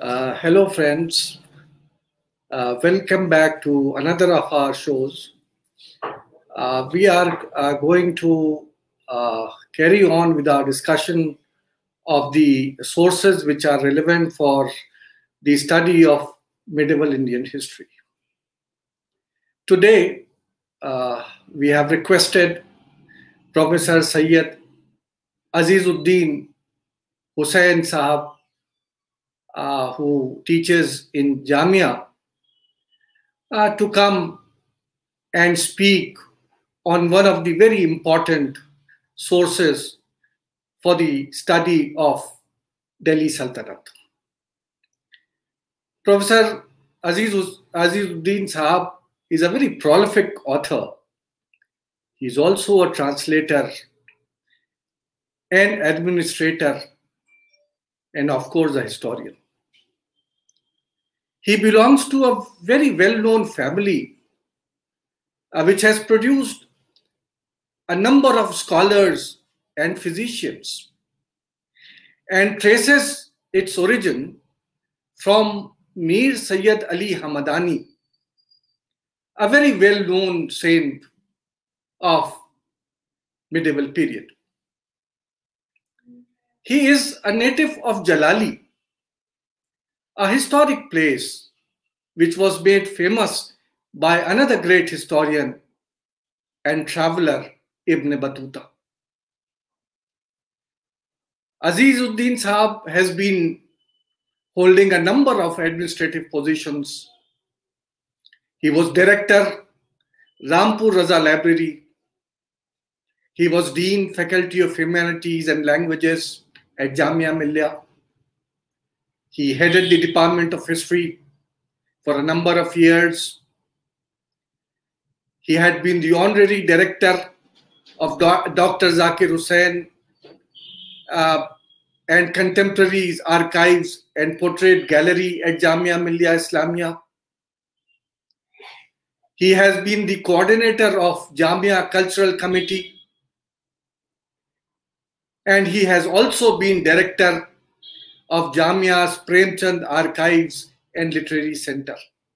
Hello, friends. Welcome back to another of our shows. We are going to carry on with our discussion of the sources which are relevant for the study of medieval Indian history. Today, we have requested Professor Sayyid Azizuddin Hussain Sahab, who teaches in Jamia, to come and speak on one of the very important sources for the study of Delhi Sultanate. Professor Azizuddin Sahab is a very prolific author. He is also a translator and administrator and, of course, a historian. He belongs to a very well-known family which has produced a number of scholars and physicians and traces its origin from Mir Sayyid Ali Hamadani, a very well-known saint of medieval period. He is a native of Jalali, a historic place which was made famous by another great historian and traveler, Ibn Battuta. Azizuddin Sahab has been holding a number of administrative positions. He was director, Rampur Raza Library. He was Dean, Faculty of Humanities and Languages at Jamia Millia. He headed the Department of History for a number of years. He had been the honorary director of Dr. Zakir Hussain and Contemporaries Archives and Portrait Gallery at Jamia Millia Islamia. He has been the coordinator of Jamia Cultural Committee, and he has also been director of Jamia's Premchand Archives and Literary Center.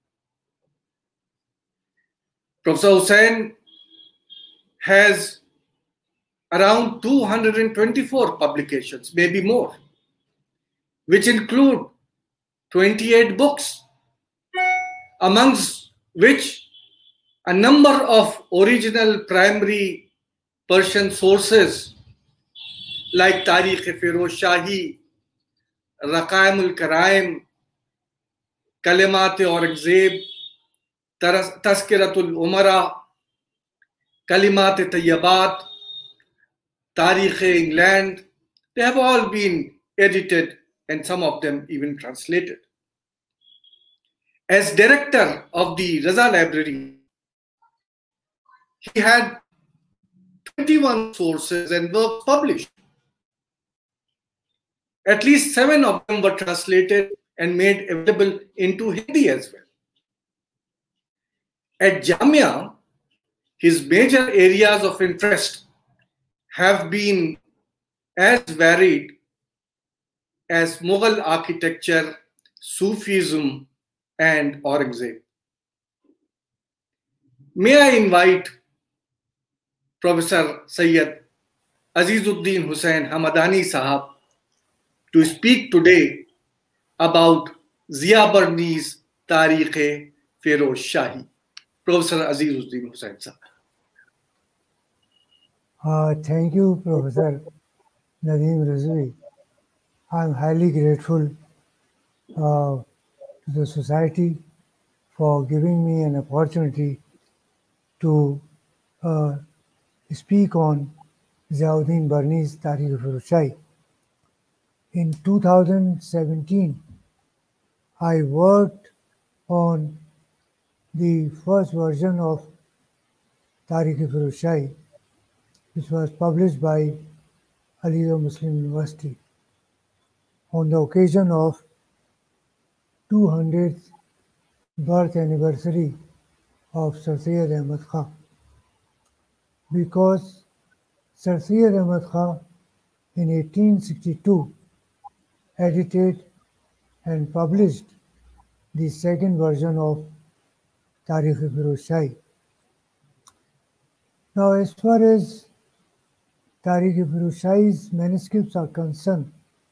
Professor Hussain has around 224 publications, maybe more, which include 28 books, amongst which a number of original primary Persian sources like Tarikh Feroz Shahi, Raqaim al-Karaim, Kalimat Aurangzeb, Tazkiratul Umara, Kalimat Tayyibat, Tarikh England, they have all been edited and some of them even translated. As director of the Raza Library, he had 21 sources and works published. At least 7 of them were translated and made available into Hindi as well. At Jamia, his major areas of interest have been as varied as Mughal architecture, Sufism, and Aurangzeb. May I invite Professor Sayyid Azizuddin Hussain Hamadani Sahab to speak today about Ziya-Barni's Tarikh Feroz Shahi. Professor Azizuddin Hussain Sahab. Thank you, Professor Nadeem Rizvi. I'm highly grateful to the society for giving me an opportunity to speak on Ziauddin Barni's Tarikh Feroz Shahi. In 2017, I worked on the first version of Tarikh Feroz Shahi, which was published by Aligarh Muslim University on the occasion of 200th birth anniversary of Sir Syed Ahmad Khan. Because Sir Syed Ahmad Khan in 1862 edited and published the second version of Tarikh-e-Firoz Shahi. Now, as far as Tarikh-e-Firoz Shahi's manuscripts are concerned,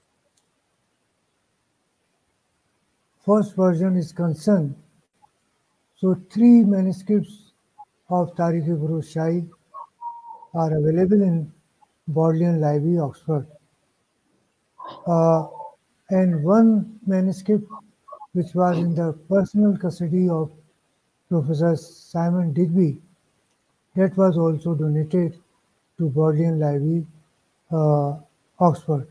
first version is concerned, so 3 manuscripts of Tarikh-e-Firoz Shahi are available in Bodleian Library, Oxford. And 1 manuscript which was in the personal custody of Professor Simon Digby, that was also donated to Bodleian Library, Oxford.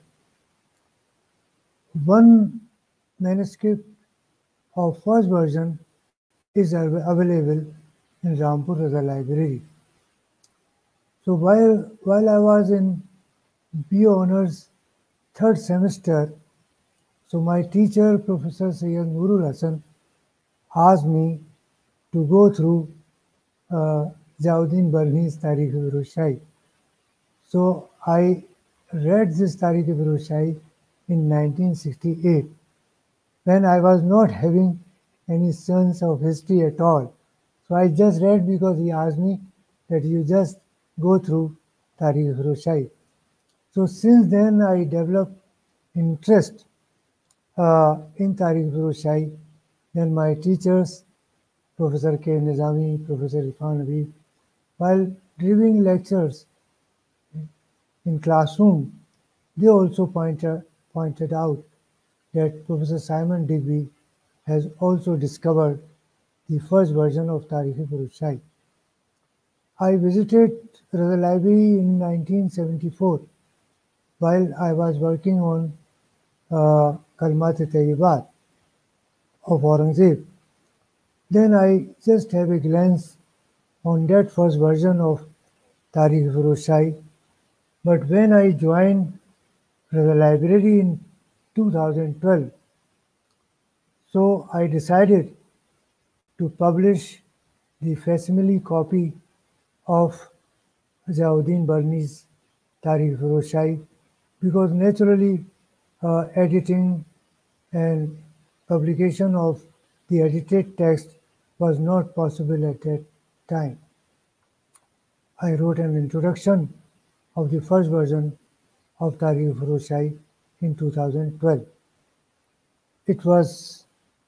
1 manuscript of first version is available in Rampur Raza Library. So while I was in BA Honours 3rd semester, so my teacher, Professor Sayyid Nurul Hasan, asked me to go through Ziauddin Barni's Tarikh-e-Firoz Shahi. So I read this Tarikh-e-Firoz Shahi in 1968, when I was not having any sense of history at all. So I just read because he asked me that you just go through Tarikh-e-Firoz Shahi. So since then I developed interest in Tarikh-e-Firoz Shahi. Then my teachers, Professor K. Nizami, Professor Irfan Habib, while giving lectures in classroom, they also pointed out that Professor Simon Digby has also discovered the first version of Tarikh-e-Firoz Shahi. I visited Raza Library in 1974 while I was working on Kalmat-e-Tayyibat of Aurangzeb. Then I just have a glance on that first version of Tarikh-e-Firoz Shahi. But when I joined the library in 2012, so I decided to publish the facsimile copy of Ziauddin Barni's Tarikh-e-Firoz Shahi, because naturally editing and publication of the edited text was not possible at that time. I wrote an introduction of the first version of Tarikh-e-Firoz Shahi in 2012. It was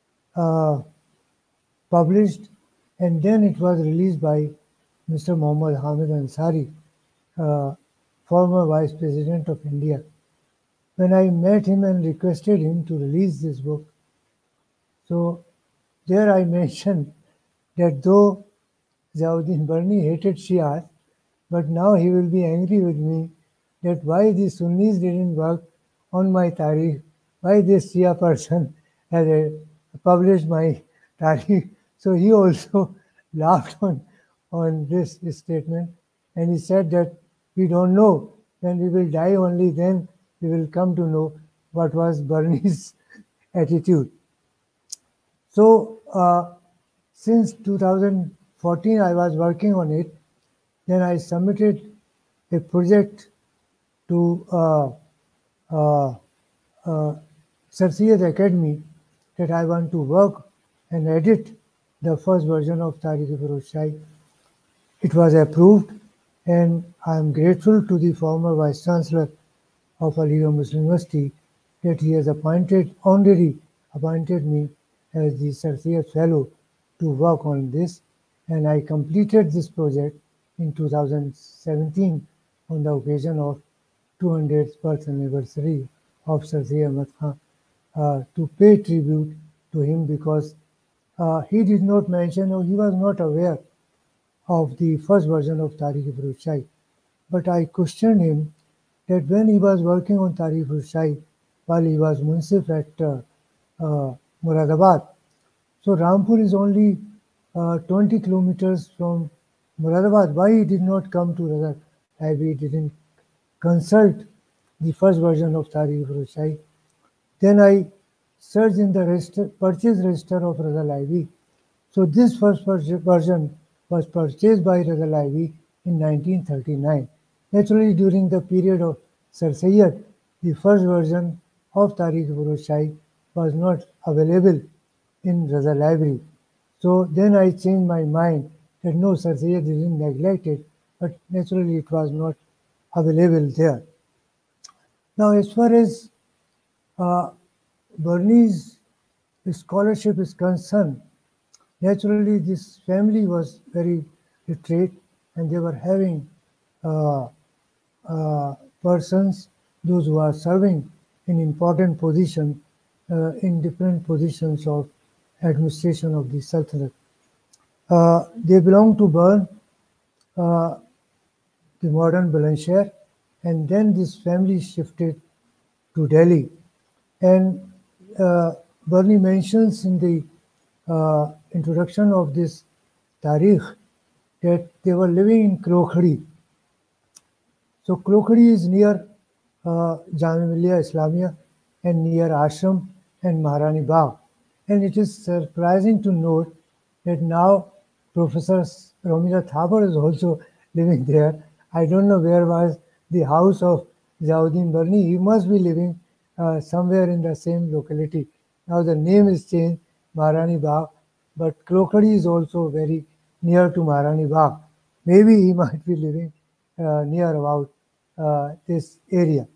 published and then it was released by Mr. Muhammad Hamid Ansari, former Vice President of India. When I met him and requested him to release this book, so there I mentioned that though Ziauddin Barni hated Shias, but now he will be angry with me that why the Sunnis didn't work on my Tarikh, why this Shia person has published my Tarikh. So he also laughed on this statement, and he said that we don't know, when we will die only then we will come to know what was Barni's attitude. So since 2014 I was working on it. Then I submitted a project to Sir Syed Academy that I want to work and edit the first version of Tarikh-e-Firoz Shahi. It was approved, and I am grateful to the former Vice Chancellor of Aligarh Muslim University that he has honorary appointed me as the Sir Syed Fellow to work on this, and I completed this project in 2017 on the occasion of 200th birth anniversary of Sir Syed Ahmad Khan, to pay tribute to him, because he did not mention, or he was not aware of the first version of Tarikh-e-Firoz Shahi. But I questioned him that when he was working on Tarikh-e-Firoz Shahi while he was Munsif at Muradabad, so Rampur is only 20 kilometers from Muradabad. Why he did not come to Raza Library, didn't consult the first version of Tarikh-e-Firoz Shahi? Then I searched in the purchase register of Raza Library. So this first version was purchased by Raza Library in 1939. Naturally, during the period of Sir Syed, the first version of Tarikh-e-Firoz Shahi was not available in Raza library. So then I changed my mind that no, Sir Syed didn't neglect it, but naturally it was not available there. Now, as far as Burmese scholarship is concerned, naturally this family was very literate and they were having uh, persons, those who are serving in important position, in different positions of administration of the Sultanate. They belong to Bern, the modern Bulandshahr, and then this family shifted to Delhi. And Bernie mentions in the introduction of this Tarikh that they were living in Krokhadi. So Krokhadi is near Jamia Millia Islamia and near Ashram and Maharani Bagh. And it is surprising to note that now Professor Romila Thapar is also living there. I don't know where was the house of Ziauddin Barni. He must be living somewhere in the same locality. Now the name is changed, Maharani Bagh, but Krokhadi is also very near to Maharani Bagh. Maybe he might be living near about this area.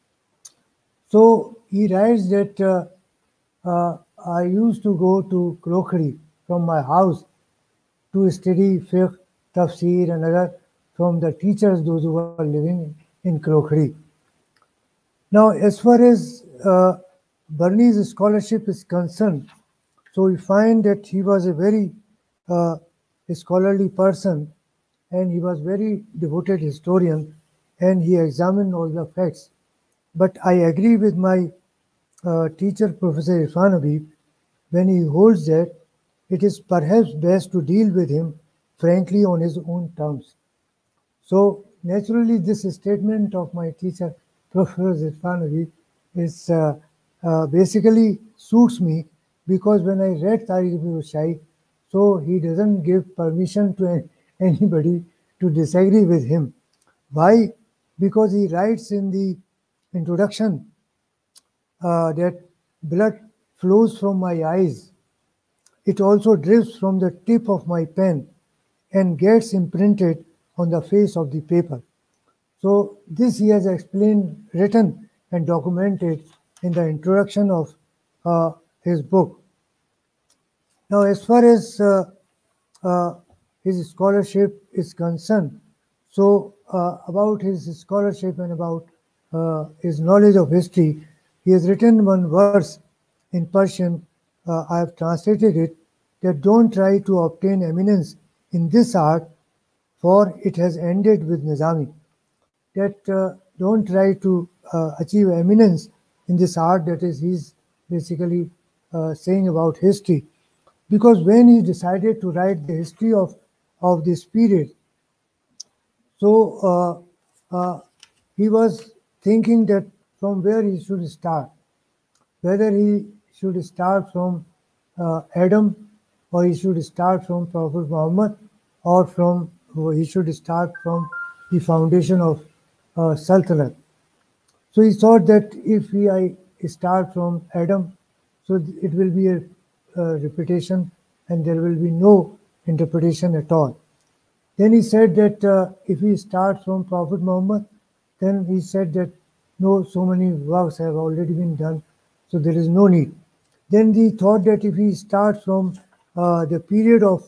So he writes that I used to go to Krokhadi from my house to study fiqh, tafsir and other from the teachers, those who were living in Krokhadi. Now, as far as Burmese scholarship is concerned, so we find that he was a very scholarly person and he was very devoted historian and he examined all the facts. But I agree with my teacher, Professor Irfan Habib, when he holds that it is perhaps best to deal with him frankly on his own terms. So naturally, this statement of my teacher, Professor Irfan Habib, is basically suits me because when I read Tariq Shai, so he doesn't give permission to anybody to disagree with him. Why? Because he writes in the introduction that blood flows from my eyes. It also drips from the tip of my pen and gets imprinted on the face of the paper. So this he has explained, written and documented in the introduction of his book. Now as far as his scholarship is concerned, so about his scholarship and about his knowledge of history, he has written one verse in Persian, I have translated it, that don't try to obtain eminence in this art, for it has ended with Nizami. That don't try to achieve eminence in this art, that is, he's basically saying about history. Because when he decided to write the history of this period, so he was thinking that from where he should start, whether he should start from Adam, or he should start from Prophet Muhammad, or he should start from the foundation of Sultanate. So he thought that if I start from Adam, so it will be a repetition and there will be no interpretation at all. Then he said that if we start from Prophet Muhammad, then he said that no, so many works have already been done, so there is no need. Then he thought that if we start from the period of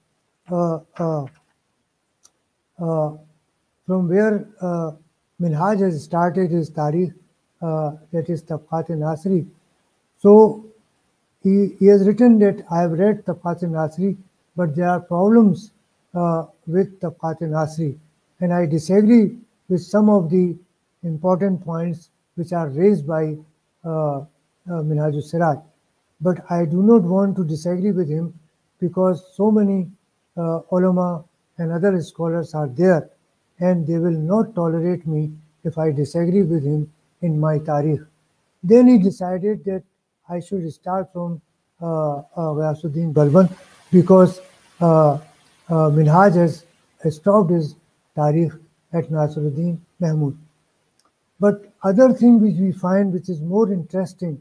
from where Minhaj has started his Tarikh, that is Tabaqat-e-Nasri. So he has written that I have read Tabaqat-e-Nasri, but there are problems with Tabaqat-e-Nasri, and I disagree with some of the important points which are raised by Minhaj-ul-Siraj. But I do not want to disagree with him because so many ulama and other scholars are there and they will not tolerate me if I disagree with him in my Tarikh. Then he decided that I should start from Ghiyasuddin Balban because Minhaj has stopped his Tarikh at Nasiruddin Mahmud. But other thing which we find which is more interesting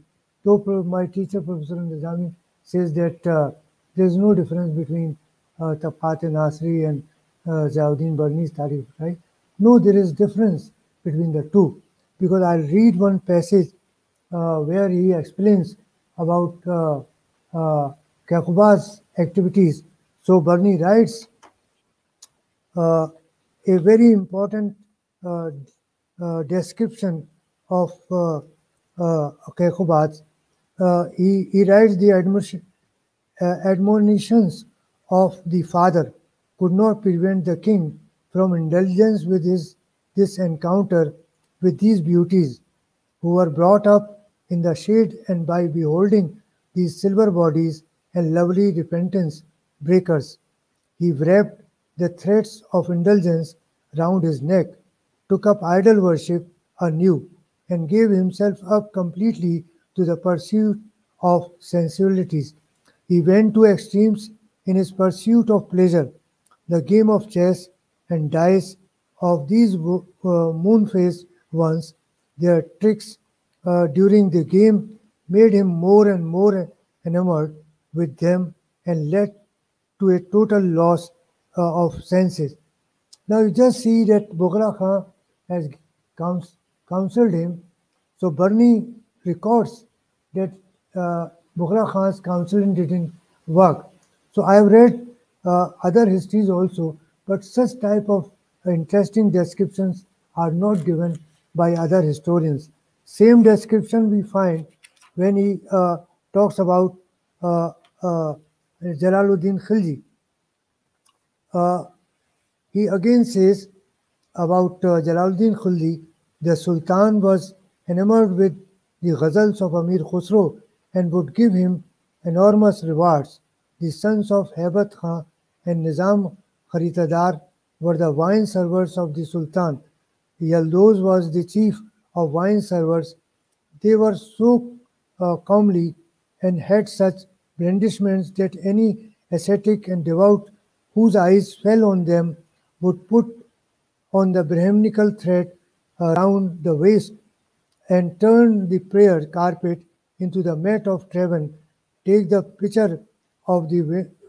though my teacher, Professor Nizami, says that there is no difference between Tabaqat Nasri and Ziauddin Barni's Tarikh, right? No, there is difference between the two, because I'll read one passage where he explains about Keykubat's activities. So Barni writes a very important uh, description of Keykubat. He writes the admonitions of the father could not prevent the king from indulgence with this encounter with these beauties, who were brought up in the shade, and by beholding these silver bodies and lovely repentance breakers, he wrapped the threads of indulgence round his neck, took up idol worship anew, and gave himself up completely to the pursuit of sensualities. He went to extremes in his pursuit of pleasure. The game of chess and dice of these moon-faced ones, their tricks during the game made him more and more enamored with them and led to a total loss of senses. Now you just see that Bughra Khan has counseled him. So Barni records that Bughra Khan's counseling didn't work. So I have read other histories also, but such type of interesting descriptions are not given by other historians. Same description we find when he talks about uh, uh, Jalaluddin Khilji. He again says about Jalaluddin Khilji, the Sultan was enamored with the ghazals of Amir Khusro and would give him enormous rewards. The sons of Hebat Khan and Nizam Kharitadar were the wine servers of the Sultan. Yaldoz was the chief of wine servers. They were so comely and had such blandishments that any ascetic and devout whose eyes fell on them would put on the Brahminical thread round the waist and turn the prayer carpet into the mat of Traven, take the pitcher of the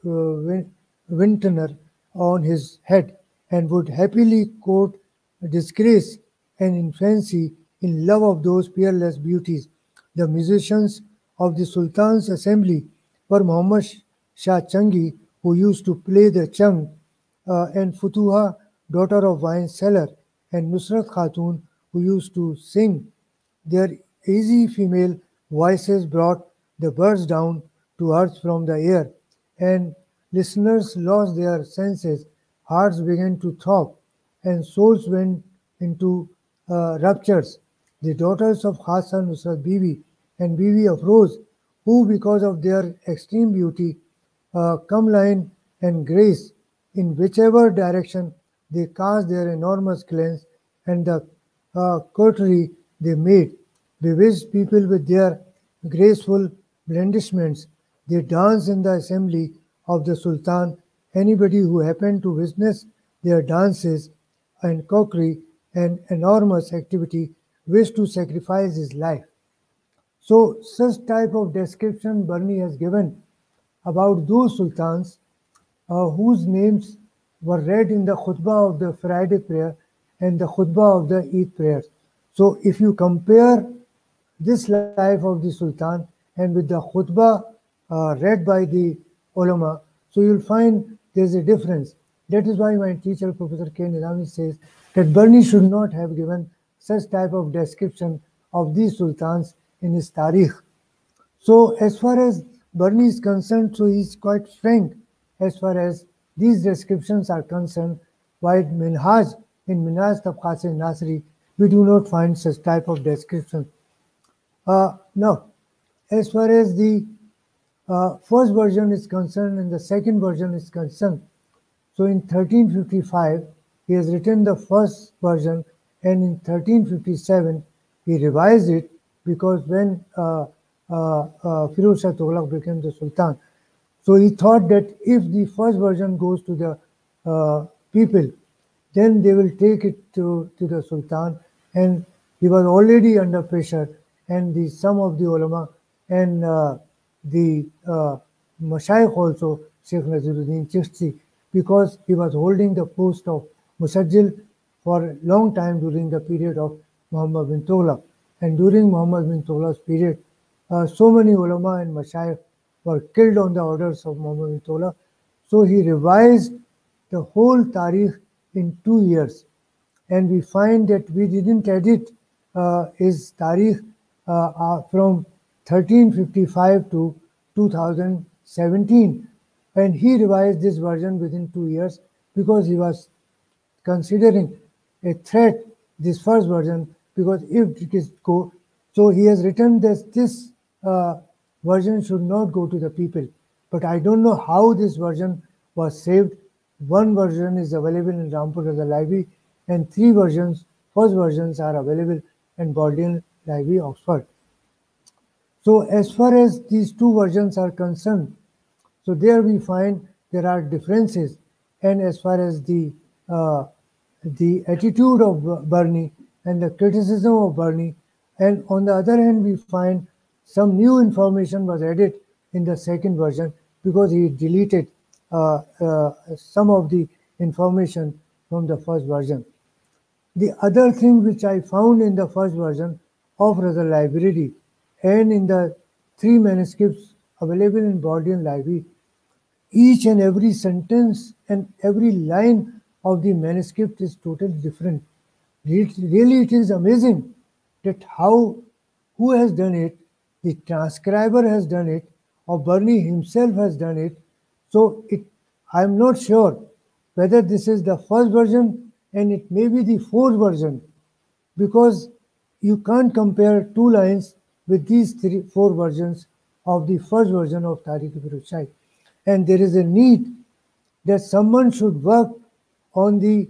vintner on his head, and would happily court disgrace and infancy in love of those peerless beauties. The musicians of the Sultan's assembly were Muhammad Shah Changi, who used to play the chung, and Futuha, daughter of wine seller, and Nusrat Khatun, who used to sing. Their easy female voices brought the birds down to earth from the air, and listeners lost their senses, hearts began to throb, and souls went into ruptures. The daughters of Khasa Nusrat Bibi and Bibi Afroz, who because of their extreme beauty, comeline and grace, in whichever direction they cast their enormous glance, and the courtesy they made, bewitched people with their graceful blandishments. They danced in the assembly of the Sultan. Anybody who happened to witness their dances and cookery and enormous activity wished to sacrifice his life. So such type of description Barni has given about those sultans whose names were read in the khutbah of the Friday prayer and the khutbah of the Eid prayers. So if you compare this life of the Sultan and with the khutbah read by the ulama, so you'll find there's a difference. That is why my teacher, Professor K. Nizami, says that Barni should not have given such type of description of these sultans in his tarikh. So as far as Barni is concerned, so he's quite frank as far as these descriptions are concerned, while Minhaj, in Minhaj Tabaqat Nasri, we do not find such type of description. Now, as far as the first version is concerned and the second version is concerned, so in 1355, he has written the first version, and in 1357, he revised it because when Firuz Shah Tughlaq became the Sultan, so he thought that if the first version goes to the people, then they will take it to the Sultan, and he was already under pressure, and some of the ulama and the Mashayikh also, Sheikh Naziruddin Chishti, because he was holding the post of Musajjil for a long time during the period of Muhammad bin Tughlaq. And during Muhammad bin Tughlaq's period, so many ulama and Mashayikh were killed on the orders of Muhammad bin Tughlaq. So he revised the whole Tarikh in 2 years. And we find that we didn't edit his Tarikh from 1355 to 2017. And he revised this version within 2 years because he was considering a threat, this first version, because if it is go, so he has written that this version should not go to the people. But I don't know how this version was saved. One version is available in Rampur Raza Library, and 3 versions, first versions are available in Bodleian Library, Oxford. So as far as these 2 versions are concerned, so there we find there are differences, and as far as the attitude of Barni and the criticism of Barni, and on the other hand we find some new information was added in the second version because he deleted some of the information from the first version. The other thing which I found in the first version of Raza Library and in the 3 manuscripts available in Bodleian Library, each and every sentence and every line of the manuscript is totally different. Really, it is amazing that who has done it, the transcriber has done it, or Barni himself has done it. So I'm not sure whether this is the first version and it may be the 4th version, because you can't compare 2 lines with these 4 versions of the first version of Tarikh-e-Firuz Shahi. And there is a need that someone should work on the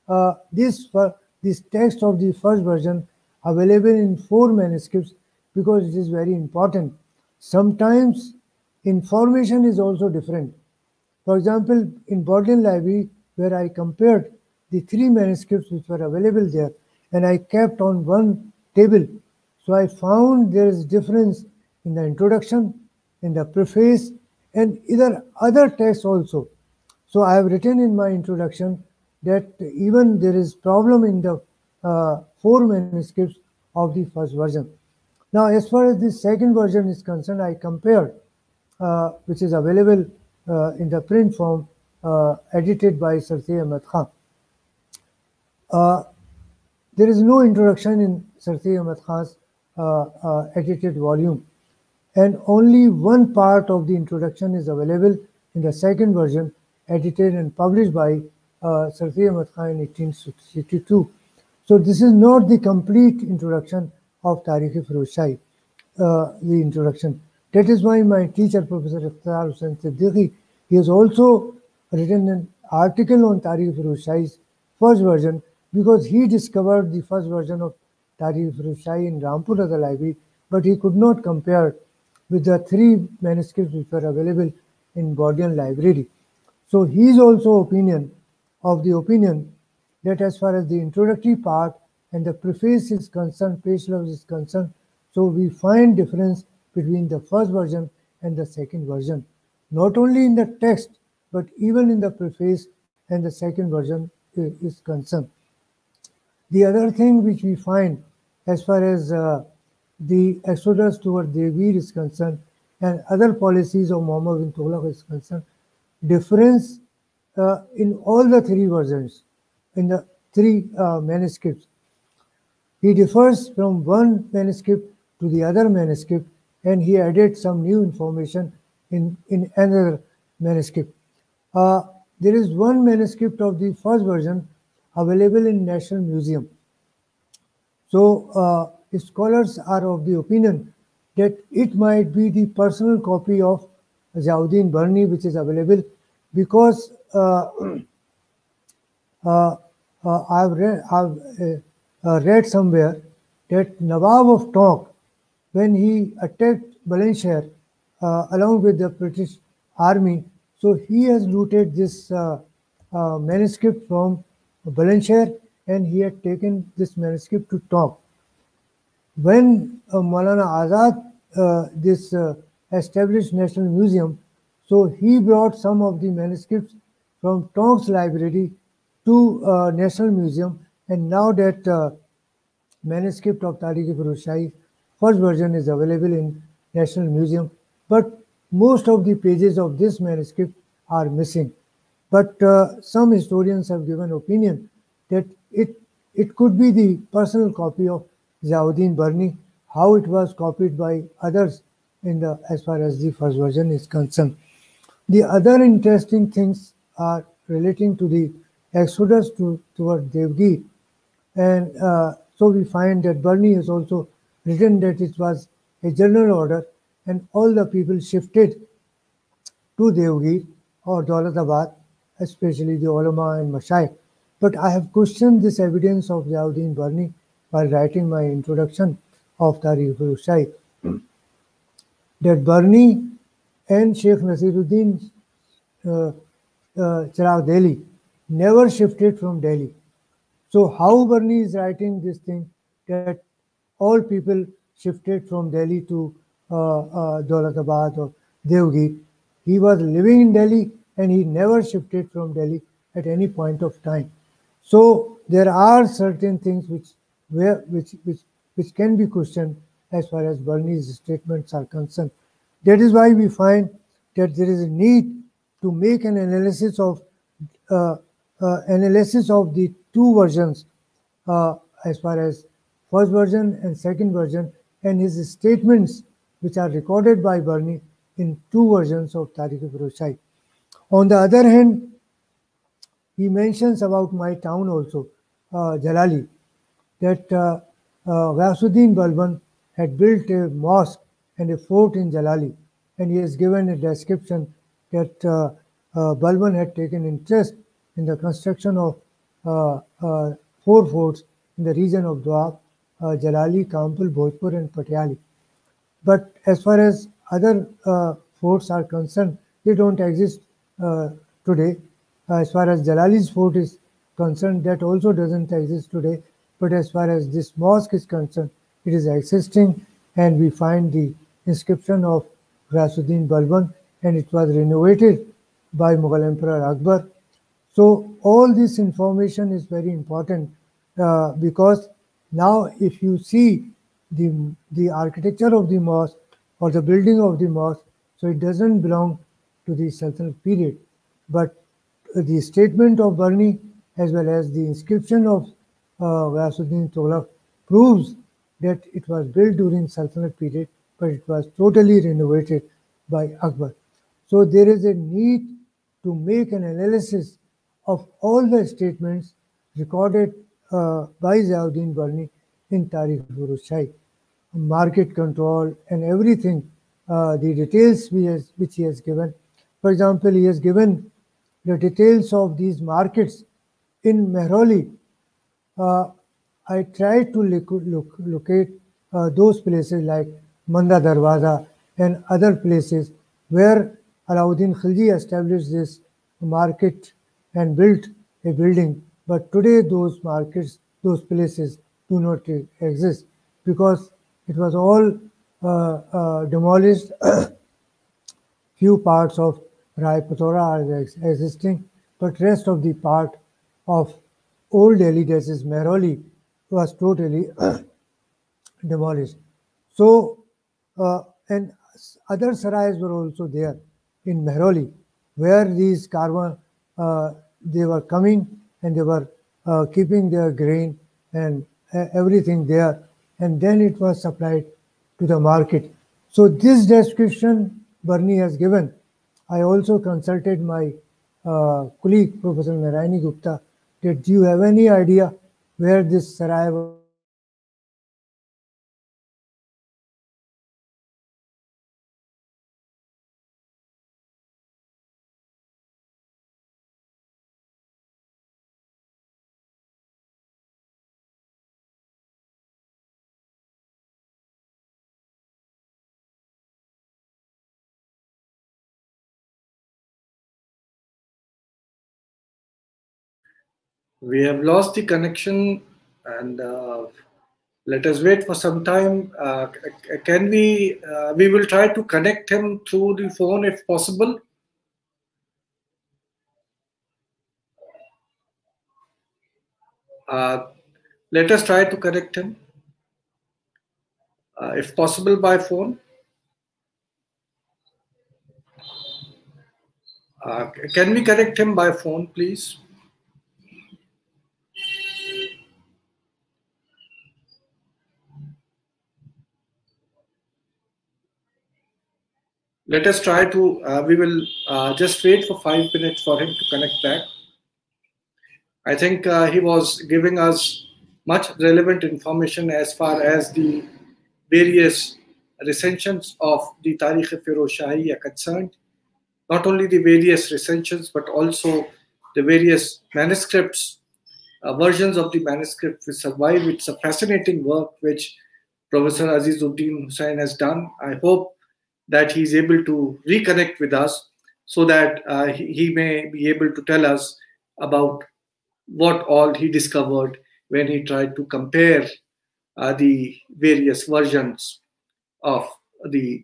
this text of the first version available in 4 manuscripts, because it is very important. Sometimes information is also different. For example, in Bodleian Library, where I compared the 3 manuscripts which were available there, and I kept on one table, so I found there is difference in the introduction, in the preface, and either other texts also. So I have written in my introduction that even there is problem in the 4 manuscripts of the first version. Now, as far as the second version is concerned, I compared, which is available in the print form, edited by Sarsi Ahmad Khan. There is no introduction in Sarsi Ahmad Khan's edited volume, and only one part of the introduction is available in the second version, edited and published by Sarsi Ahmad Khan in 1862. So this is not the complete introduction of Tarikh-e-Firuz Shahi, the introduction. That is why my teacher, Professor Ikhtiar Hussain Siddiqui, he has also written an article on Tarikh-e-Firuz Shahi's first version, because he discovered the first version of Tarikh-e-Firuz Shahi in Rampur Raza Library, but he could not compare with the 3 manuscripts which were available in Bodleian Library. So he is also of the opinion that as far as the introductory part and the preface is concerned, page love is concerned, so we find difference between the first version and the second version, not only in the text, but even in the preface and the second version is concerned. The other thing which we find as far as the exodus toward Devir is concerned and other policies of Muhammad bin Tughlaq is concerned, difference in all the 3 versions, in the 3 manuscripts. He differs from one manuscript to the other manuscript, and he added some new information in another manuscript. There is one manuscript of the first version available in National Museum. So scholars are of the opinion that it might be the personal copy of Ziauddin Barni which is available, because I've read somewhere that Nawab of Tonk, when he attacked Bulandshahr along with the British army, so he has looted this manuscript from Bulandshahr, and he had taken this manuscript to Tonk. When Maulana Azad this established National Museum. So he brought some of the manuscripts from Tonks Library to National Museum, and now that manuscript of Tariq-e-Firuz Shahi first version is available in National Museum, but most of the pages of this manuscript are missing. But some historians have given opinion that it could be the personal copy of Ziauddin Barni, how it was copied by others as far as the first version is concerned. The other interesting things are relating to the exodus toward Devgir, and so we find that Barni has also written that it was a general order and all the people shifted to Devgir or Daulatabad, especially the ulama and mashayikh. But I have questioned this evidence of Ziauddin Barni while writing my introduction of Tariq-e-Firuz Shahi, that Barni and Sheikh Nasiruddin Chirag Delhi never shifted from Delhi. So how Barni is writing this thing that all people shifted from Delhi to Daulatabad or Devgir. He was living in Delhi and he never shifted from Delhi at any point of time. So there are certain things which can be questioned as far as Barni's statements are concerned. That is why we find that there is a need to make an uh, analysis of the two versions as far as first version and second version, and his statements which are recorded by Barni in two versions of Tariq-e-Firuz Shahi. On the other hand, he mentions about my town also, Jalali, that Ghiyasuddin Balban had built a mosque and a fort in Jalali, and he has given a description that Balban had taken interest in the construction of four forts in the region of Doab, Jalali, Kampul, Bhojpur, and Patiali. But as far as other forts are concerned, they don't exist today. As far as Jalali's fort is concerned, that also doesn't exist today. But as far as this mosque is concerned, it is existing, and we find the inscription of Ghiyasuddin Balban, and it was renovated by Mughal Emperor Akbar. So all this information is very important because now if you see the architecture of the mosque or the building of the mosque, so it doesn't belong to the Sultanate period, but the statement of Barni as well as the inscription of Ghiyasuddin Tughlaq proves that it was built during Sultanate period, but it was totally renovated by Akbar. So there is a need to make an analysis of all the statements recorded by Ziauddin Barni in Tariq-e-Firuz Shahi, market control and everything, the details which he has given. For example, he has given the details of these markets in Mehrauli. I tried to locate those places like Manda Darwaza and other places where Alauddin Khilji established this market and built a building. But today those markets, those places do not exist because it was all demolished. Few parts of Rai Patora are existing, but rest of the part of Old Delhi, that is Mehrauli, was totally demolished. So, and other sarais were also there in Mehrauli, where these Karwan, they were coming and they were keeping their grain and everything there, and then it was supplied to the market. So this description Barni has given. I also consulted my colleague, Professor Narayani Gupta, that do you have any idea where this sarai was located? So he said that it was located in We have lost the connection, and Let us wait for some time. Can we will try to connect him through the phone if possible. Let us try to connect him, if possible, by phone. Can we connect him by phone, please? Let us try to, we will just wait for 5 minutes for him to connect back. I think he was giving us much relevant information as far as the various recensions of the Tarikh-e-Feroz Shahi are concerned. Not only the various recensions, but also the various manuscripts, versions of the manuscript which survive. It's a fascinating work which Professor Azizuddin Hussain has done. I hope that he's able to reconnect with us so that he may be able to tell us about what all he discovered when he tried to compare the various versions of the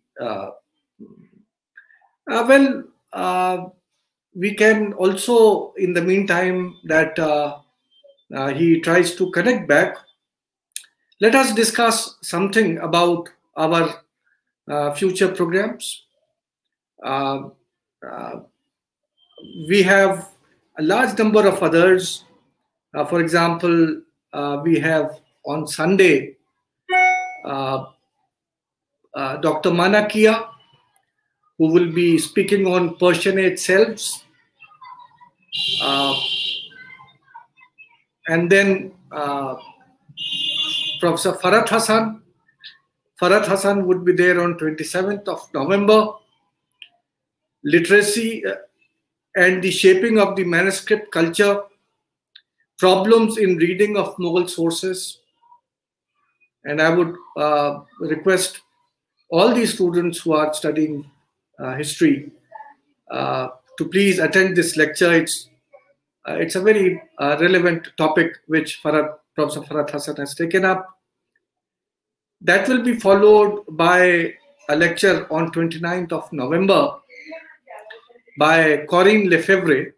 we can also, in the meantime that he tries to connect back, let us discuss something about our future programs. We have a large number of others. For example, we have on Sunday Dr. Manakia, who will be speaking on Persianate selves. And then Professor Farhat Hassan. Farhat Hassan would be there on 27th of November. Literacy and the shaping of the manuscript culture. Problems in reading of Mughal sources. And I would request all the students who are studying history to please attend this lecture. It's a very relevant topic which Professor Farhat Hassan has taken up. That will be followed by a lecture on 29th of November by Corinne Lefebvre.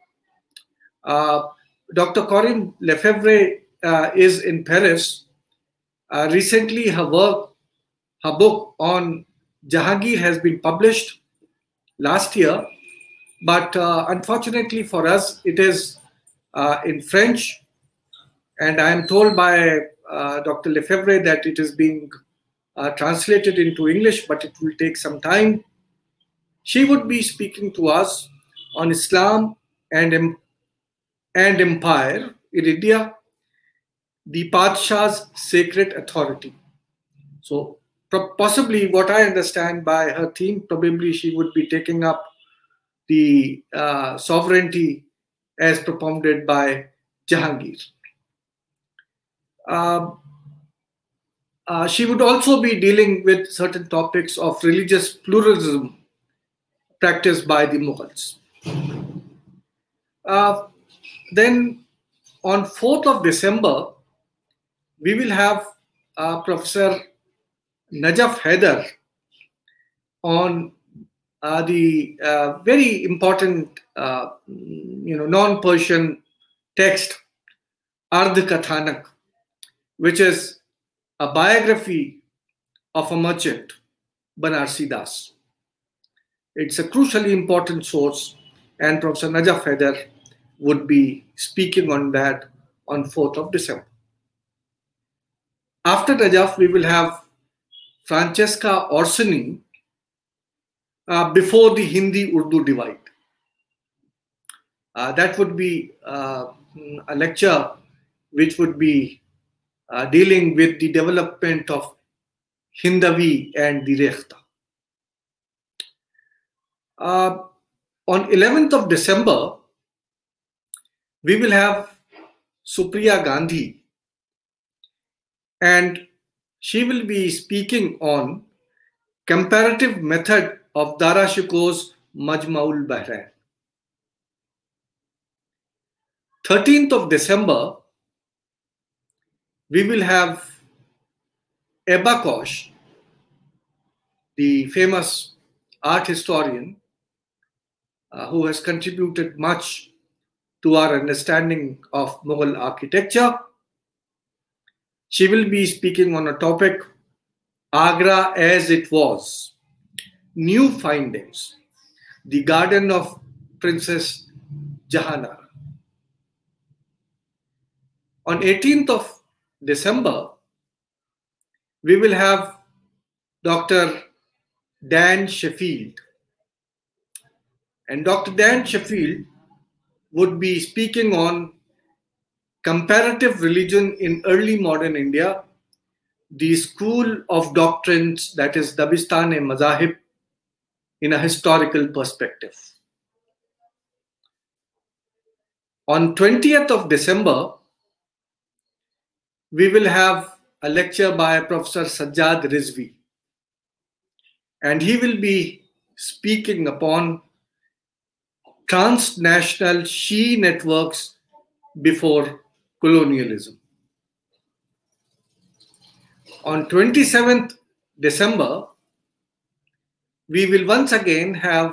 Dr. Corinne Lefebvre is in Paris. Recently, her book on Jahangir has been published last year, but unfortunately for us, it is in French, and I am told by Dr. Lefebvre that it is being translated into English, but it will take some time. She would be speaking to us on Islam and Empire in India, the Padshah's Sacred Authority. So possibly what I understand by her theme, probably she would be taking up the sovereignty as propounded by Jahangir. She would also be dealing with certain topics of religious pluralism practiced by the Mughals. Then on 4th of December, we will have Professor Najaf Haider on the very important non-Persian text, Ardh Kathanak, which is a biography of a merchant, Banarsi Das. It's a crucially important source, and Professor Najaf Haider would be speaking on that on 4th of December. After Najaf, we will have Francesca Orsini before the Hindi-Urdu divide. That would be a lecture which would be dealing with the development of Hindavi and the Rekhta. On 11th of December, we will have Supriya Gandhi, and she will be speaking on comparative method of Dara Shikoh's Majma'ul Bahrain. 13th of December, we will have Ebba Kosh, the famous art historian who has contributed much to our understanding of Mughal architecture. She will be speaking on a topic, Agra as it was, new findings, the garden of Princess Jahanara. On 18th of December, we will have Dr. Dan Sheffield. And Dr. Dan Sheffield would be speaking on comparative religion in early modern India, the school of doctrines, that is Dabistan-e-Mazahib, in a historical perspective. On 20th of December, we will have a lecture by Professor Sajjad Rizvi, and he will be speaking upon transnational Shii networks before colonialism. On 27th December, we will once again have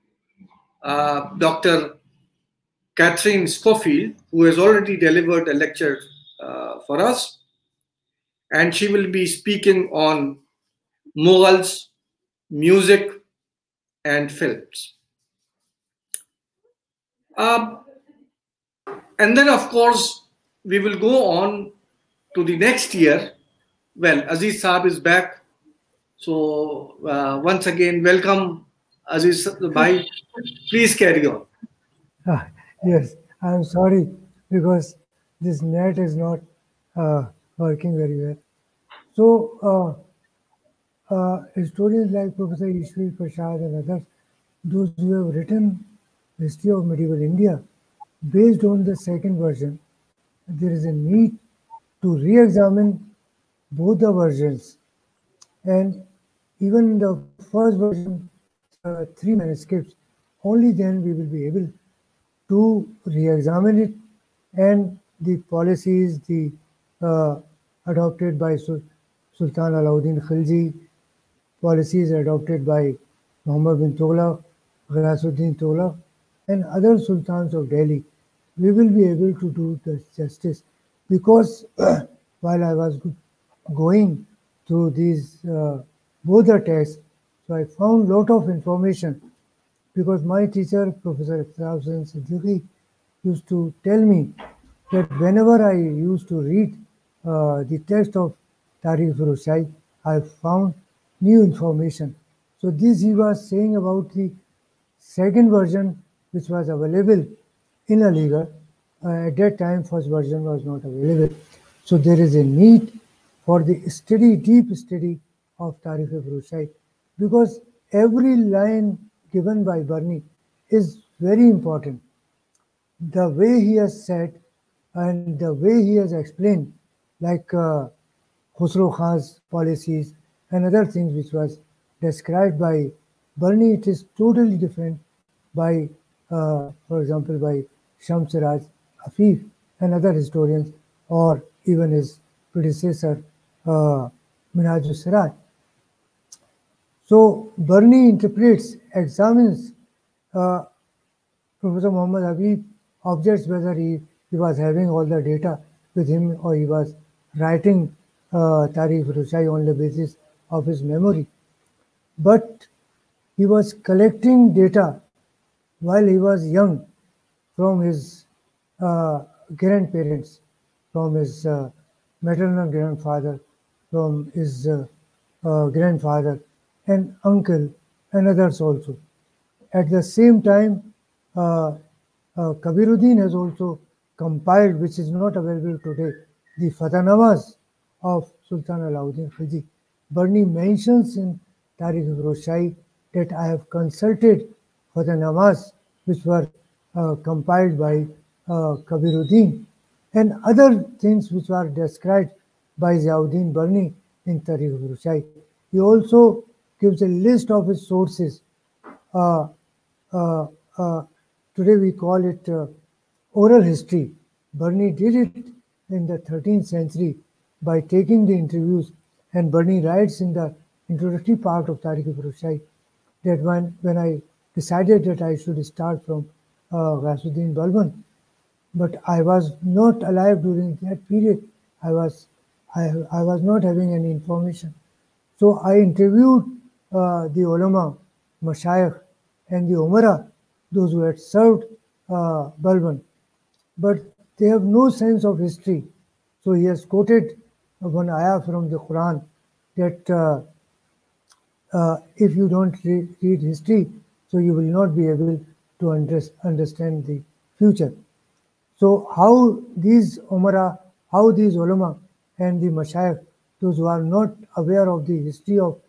Dr. Catherine Schofield, who has already delivered a lecture for us, and she will be speaking on Mughals, music, and films. And then, of course, we will go on to the next year. Well, Aziz Saab is back. So, once again, welcome, Aziz Bhai. Please carry on. Yes, I'm sorry because this net is not working very well. So, historians like Professor Ishwar Prasad and others, those who have written history of medieval India, based on the second version, there is a need to re-examine both the versions. And even in the first version, 3 manuscripts, only then we will be able to re-examine it, and the policies adopted by Sultan Alauddin Khilji, policies adopted by Muhammad bin Tughlaq, Ghiyasuddin Tughlaq, and other sultans of Delhi, we will be able to do the justice. Because while I was going through these both the texts, so I found a lot of information, because my teacher, Professor Iqtidar Hussain Siddiqui, used to tell me that whenever I used to read the text of Tarikh-e-Firuz Shahi, I found new information. So this he was saying about the second version which was available in Aligarh. At that time, first version was not available. So there is a need for the study, deep study of Tarikh-e-Firuz Shahi, because every line given by Barni is very important. The way he has said and the way he has explained, like Khusro Khan's policies and other things which was described by Barni, it is totally different by, for example, by Shams Siraj Afif and other historians, or even his predecessor, Minhaj Siraj. So Barni interprets, examines Professor Muhammad Habib, objects whether he was having all the data with him or he was writing Tarikh-e-Firuz Shahi on the basis of his memory. But he was collecting data while he was young from his grandparents, from his maternal grandfather, from his grandfather and uncle and others also. At the same time, Kabiruddin has also compiled, which is not available today, the Fatahnamas of Sultan Alauddin Khilji. Barni mentions in Tarikh-e-Firuz Shahi that I have consulted Fatahnamas which were compiled by Kabiruddin, and other things which were described by Ziauddin Barni in Tarikh-e-Firuz Shahi. He also gives a list of his sources. Today we call it oral history. Barni did it in the 13th century by taking the interviews And Bernie writes in the introductory part of Tariq-e-Firuz Shahi that when I decided that I should start from Ghasuddin Balban, but I was not alive during that period. I was not having any information. So I interviewed the ulama, mashayikh, and the umara, those who had served Balban, but they have no sense of history. So he has quoted one ayah from the Quran that if you don't read history, so you will not be able to understand the future. So how these umara, how these ulama and the mashayikh, those who are not aware of the history of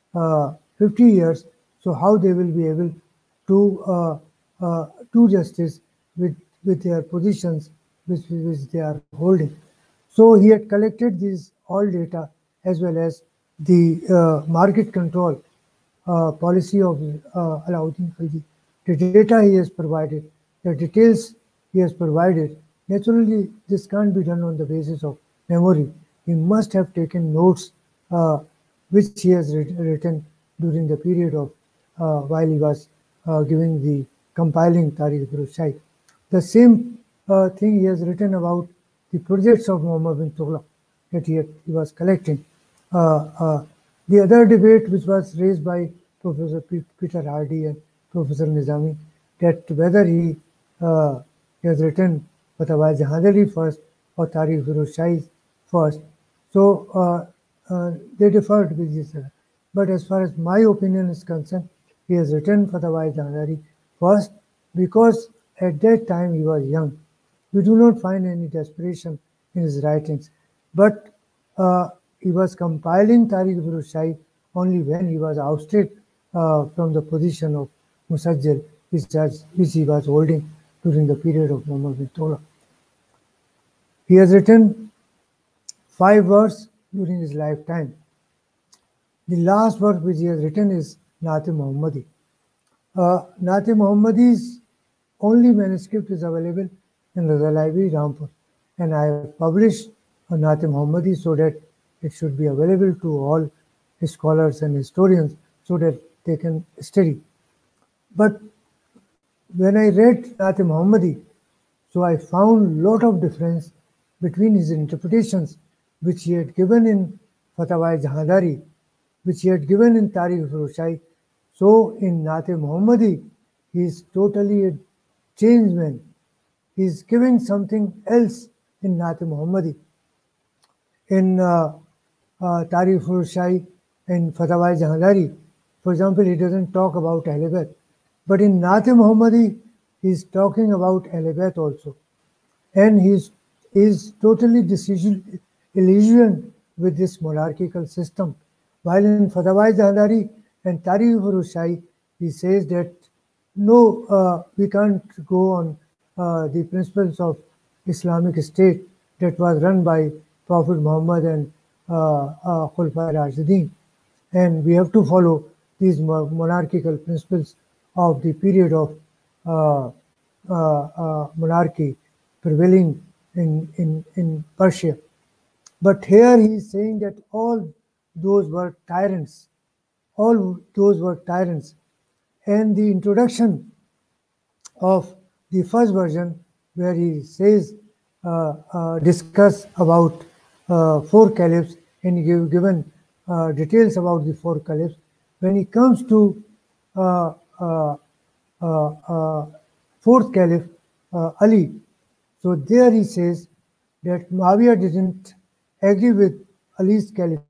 50 years, so how they will be able to do justice with their positions which they are holding. So he had collected these all data as well as the market control policy of Alauddin Khilji. The data he has provided, the details he has provided, naturally this can't be done on the basis of memory. He must have taken notes which he has written during the period of while he was giving the compiling Tariq-e-Firuz Shahi. The same thing he has written about the projects of Muhammad bin Tughlaq that he was collecting. The other debate which was raised by Professor Peter Hardy and Professor Nizami, that whether he has written Fatawa Jahandari first or Tariq-e-Firuz Shahi first. So they differed with each other. But as far as my opinion is concerned, he has written Fatawa Jahandari first because at that time he was young. We do not find any desperation in his writings. But he was compiling Tariq-e-Firuz Shahi only when he was ousted from the position of Musajjal, which he was holding during the period of Muhammad bin Tughlaq. He has written 5 works during his lifetime. The last work which he has written is Naat-e Muhammadi. Naat-e Muhammadi's only manuscript is available in Raza Library, Rampur, and I have published Naat-e Muhammadi so that it should be available to all scholars and historians so that they can study. But when I read Naat-e Muhammadi, so I found lot of difference between his interpretations which he had given in Fatawa Jahandari, which he had given in Tariq-e-Firuz Shahi. So in Naat-e Muhammadi, he is totally a changed man. He is giving something else in Naat-e Muhammadi. In Tariq-e-Firuz Shahi and Fatawa Jahandari, for example, he doesn't talk about Ahl Bayt. But in Naat-e Muhammadi, he is talking about Ahl Bayt also. And he is totally disillusioned with this monarchical system. While in Fatawa Jahandari and Tariq-e-Firuz Shahi, he says that no, we can't go on the principles of Islamic State that was run by Prophet Muhammad and Khulafai Rashidin. And we have to follow these monarchical principles of the period of monarchy prevailing in Persia. But here he is saying that all those were tyrants. All those were tyrants. And the introduction of the first version, where he says, discuss about 4 caliphs, and he given details about the 4 caliphs. When he comes to 4th caliph, Ali, so there he says that Muawiyah didn't agree with Ali's caliphate.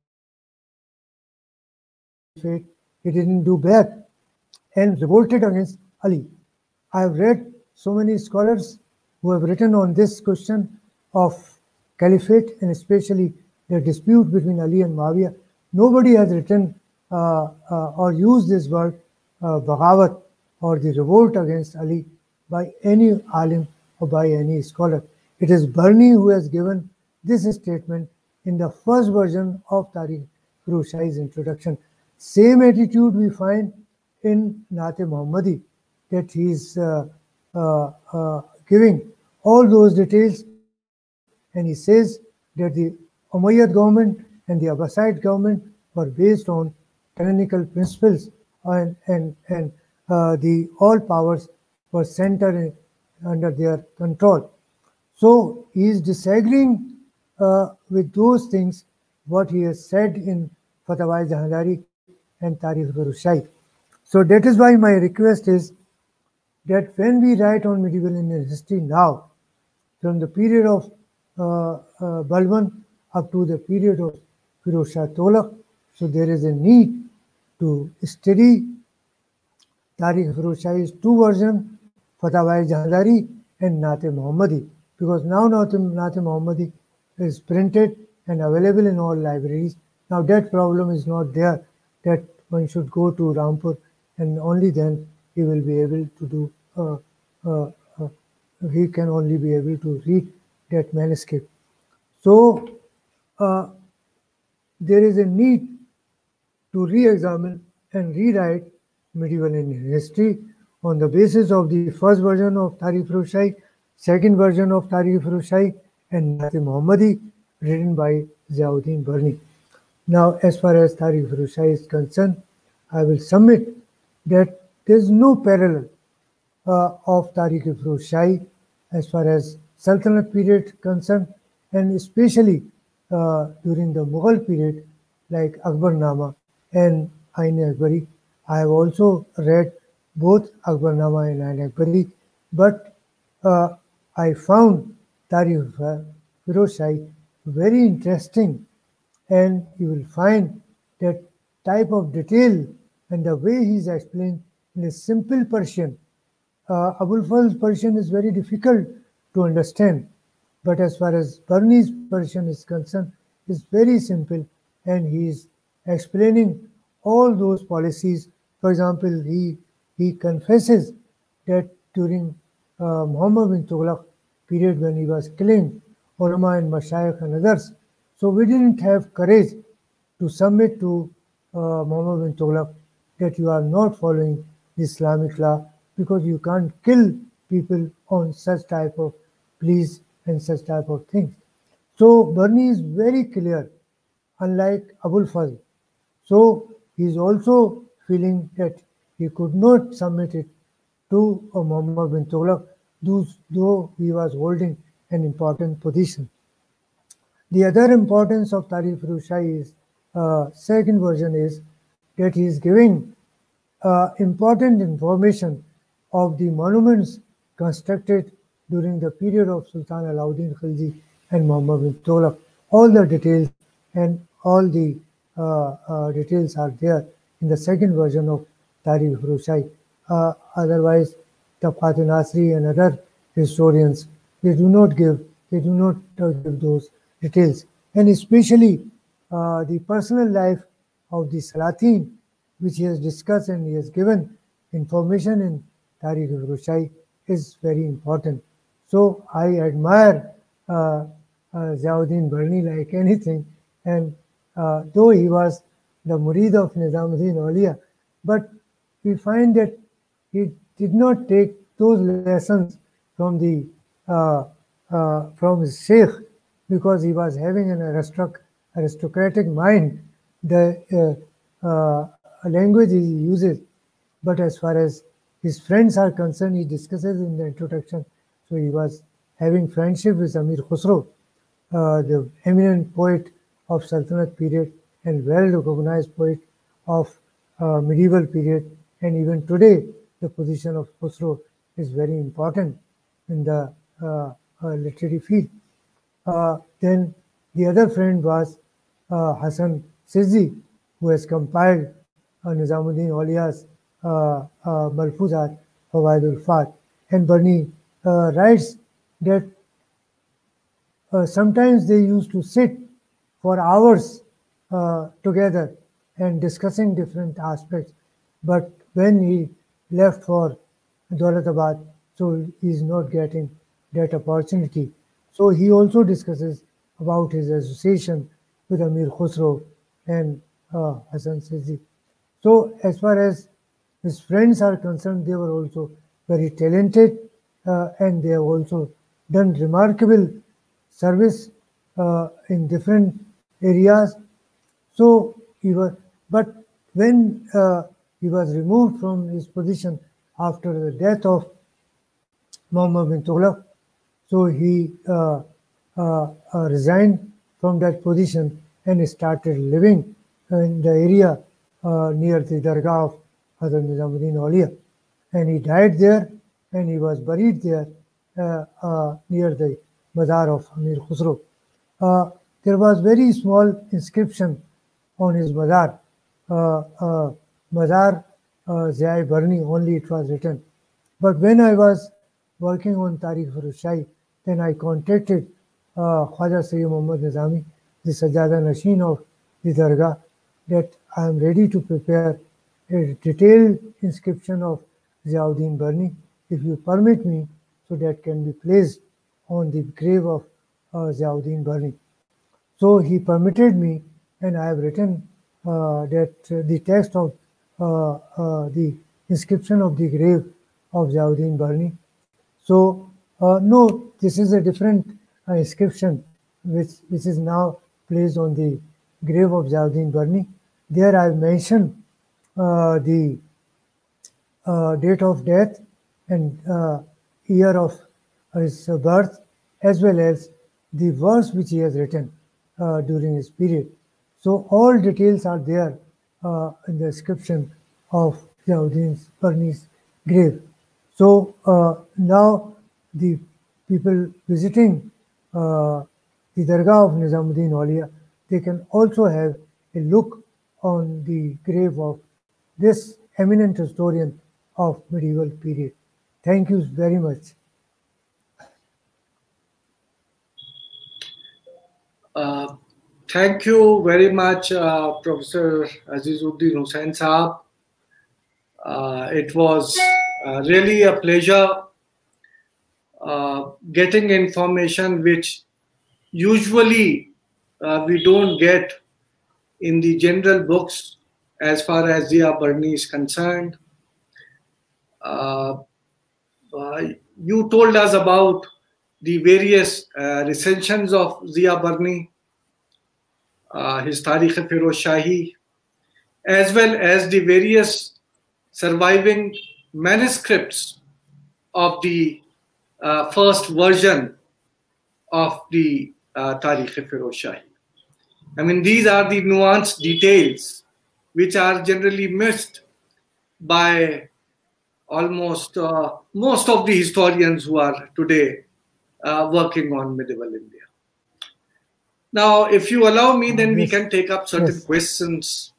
He didn't do back and revolted against Ali. I have read so many scholars who have written on this question of caliphate and especially the dispute between Ali and Muawiyah. Nobody has written or used this word Baghawat or the revolt against Ali by any alim or by any scholar. It is Bernie who has given this statement in the first version of Tariq-e-Firuz Shahi's introduction. Same attitude we find in Naat-e Muhammadi, that he is giving all those details, and he says that the Umayyad government and the Abbasid government were based on tyrannical principles, and the all powers were centered under their control. So he is disagreeing with those things what he has said in Fatawai Jahandari and Tarikh Firuzshai. So that is why my request is that when we write on medieval Indian history now, from the period of Balban up to the period of Firoz Shah Tughlaq, so there is a need to study Tarikh Firuzshai's two versions, Fatawai Jahandari and Nat Muhammadi, because now Nat Muhammadi is printed and available in all libraries. Now that problem is not there, that one should go to Rampur and only then he will be able to do, he can only be able to read that manuscript. So there is a need to re-examine and rewrite medieval Indian history on the basis of the first version of Tarikh Firuzshai, second version of Tarikh Firuzshai, and Nat Muhammadi, written by Ziauddin Barni. Now, as far as Tarikh Firuzshai is concerned, I will submit that there is no parallel of Tarikh Firuzshai as far as Sultanate period concerned, and especially during the Mughal period, like Akbarnama and Ain-e-Akbari. I have also read both Akbarnama and Ain-e-Akbari, but I found Tarikh Firuzshai very interesting, and you will find that type of detail and the way he is explained in a simple Persian. Abul Fazl's Persian is very difficult to understand, but as far as Barni's Persian is concerned, it's very simple, and he is explaining all those policies. For example, he confesses that during Muhammad bin Tughlaq period, when he was killing ulama and mashayikh and others, so we didn't have courage to submit to Muhammad bin Tughlaq that you are not following the Islamic law, because you can't kill people on such type of pleas and such type of things. So Barni is very clear, unlike Abul Fazl. So he is also feeling that he could not submit it to Muhammad bin Tughlaq, though he was holding an important position. The other importance of Tarikh Firuzshai is, second version is that he is giving important information of the monuments constructed during the period of Sultan Alauddin Khilji and Muhammad bin Tughlaq. All the details and all the details are there in the second version of Tarikh Firuzshai. Otherwise, Tabaqat Nasri and other historians, they do not give those details, and especially the personal life of the Salatin, which he has discussed and he has given information in Tarikh Firuzshai, is very important. So I admire Ziauddin Barni like anything, and though he was the murid of Nizamuddin Auliya, but we find that he did not take those lessons from the from his sheikh, because he was having an aristocratic mind, the language he uses. But as far as his friends are concerned, he discusses in the introduction. So he was having friendship with Amir Khusro, the eminent poet of Sultanate period and well-recognized poet of medieval period. And even today, the position of Khusro is very important in the literary field. Then the other friend was Hasan Sizzi, who has compiled Nizamuddin Auliya's Malfuzat Fawaidul Fat. And Barni writes that sometimes they used to sit for hours together and discussing different aspects. But when he left for Daulatabad, so he is not getting that opportunity. So he also discusses about his association with Amir Khusro and Hasan Sizzi. So as far as his friends are concerned, they were also very talented, and they have also done remarkable service in different areas. So he was, but when he was removed from his position after the death of Muhammad bin Tughlaq, so he resigned from that position and started living in the area near the Dargah of Hazrat Nizamuddin Auliya. And he died there, and he was buried there near the Mazar of Amir Khusro. There was very small inscription on his Mazar. Mazar Ziya-e-Barni, only it was written. But when I was working on Tarikh-e-Feroz Shahi, then I contacted Khwaja Sayyid Muhammad Nizami, the Sajjada Nashin of the Dargah, that I am ready to prepare a detailed inscription of Ziauddin Barni, if you permit me, so that can be placed on the grave of Ziauddin Barni. So he permitted me, and I have written that the text of the inscription of the grave of Ziauddin Barni. So no, this is a different inscription which is now placed on the grave of Ziauddin Barni. There I have mentioned the date of death and year of his birth, as well as the verse which he has written during his period. So all details are there in the inscription of Ziauddin Barni's grave. So now the people visiting the Dargah of Nizamuddin Auliya, they can also have a look on the grave of this eminent historian of medieval period. Thank you very much. Thank you very much, Professor Azizuddin Hussain Saab. It was really a pleasure getting information which usually we don't get in the general books as far as Ziya Barni is concerned. You told us about the various recensions of Ziya Barni, his Tarikh-e-Feroz Shahi, as well as the various surviving manuscripts of the first version of the Tarikh-e-Feroz Shahi. I mean, these are the nuanced details which are generally missed by almost most of the historians who are today working on medieval India. Now, if you allow me, then we can take up certain questions.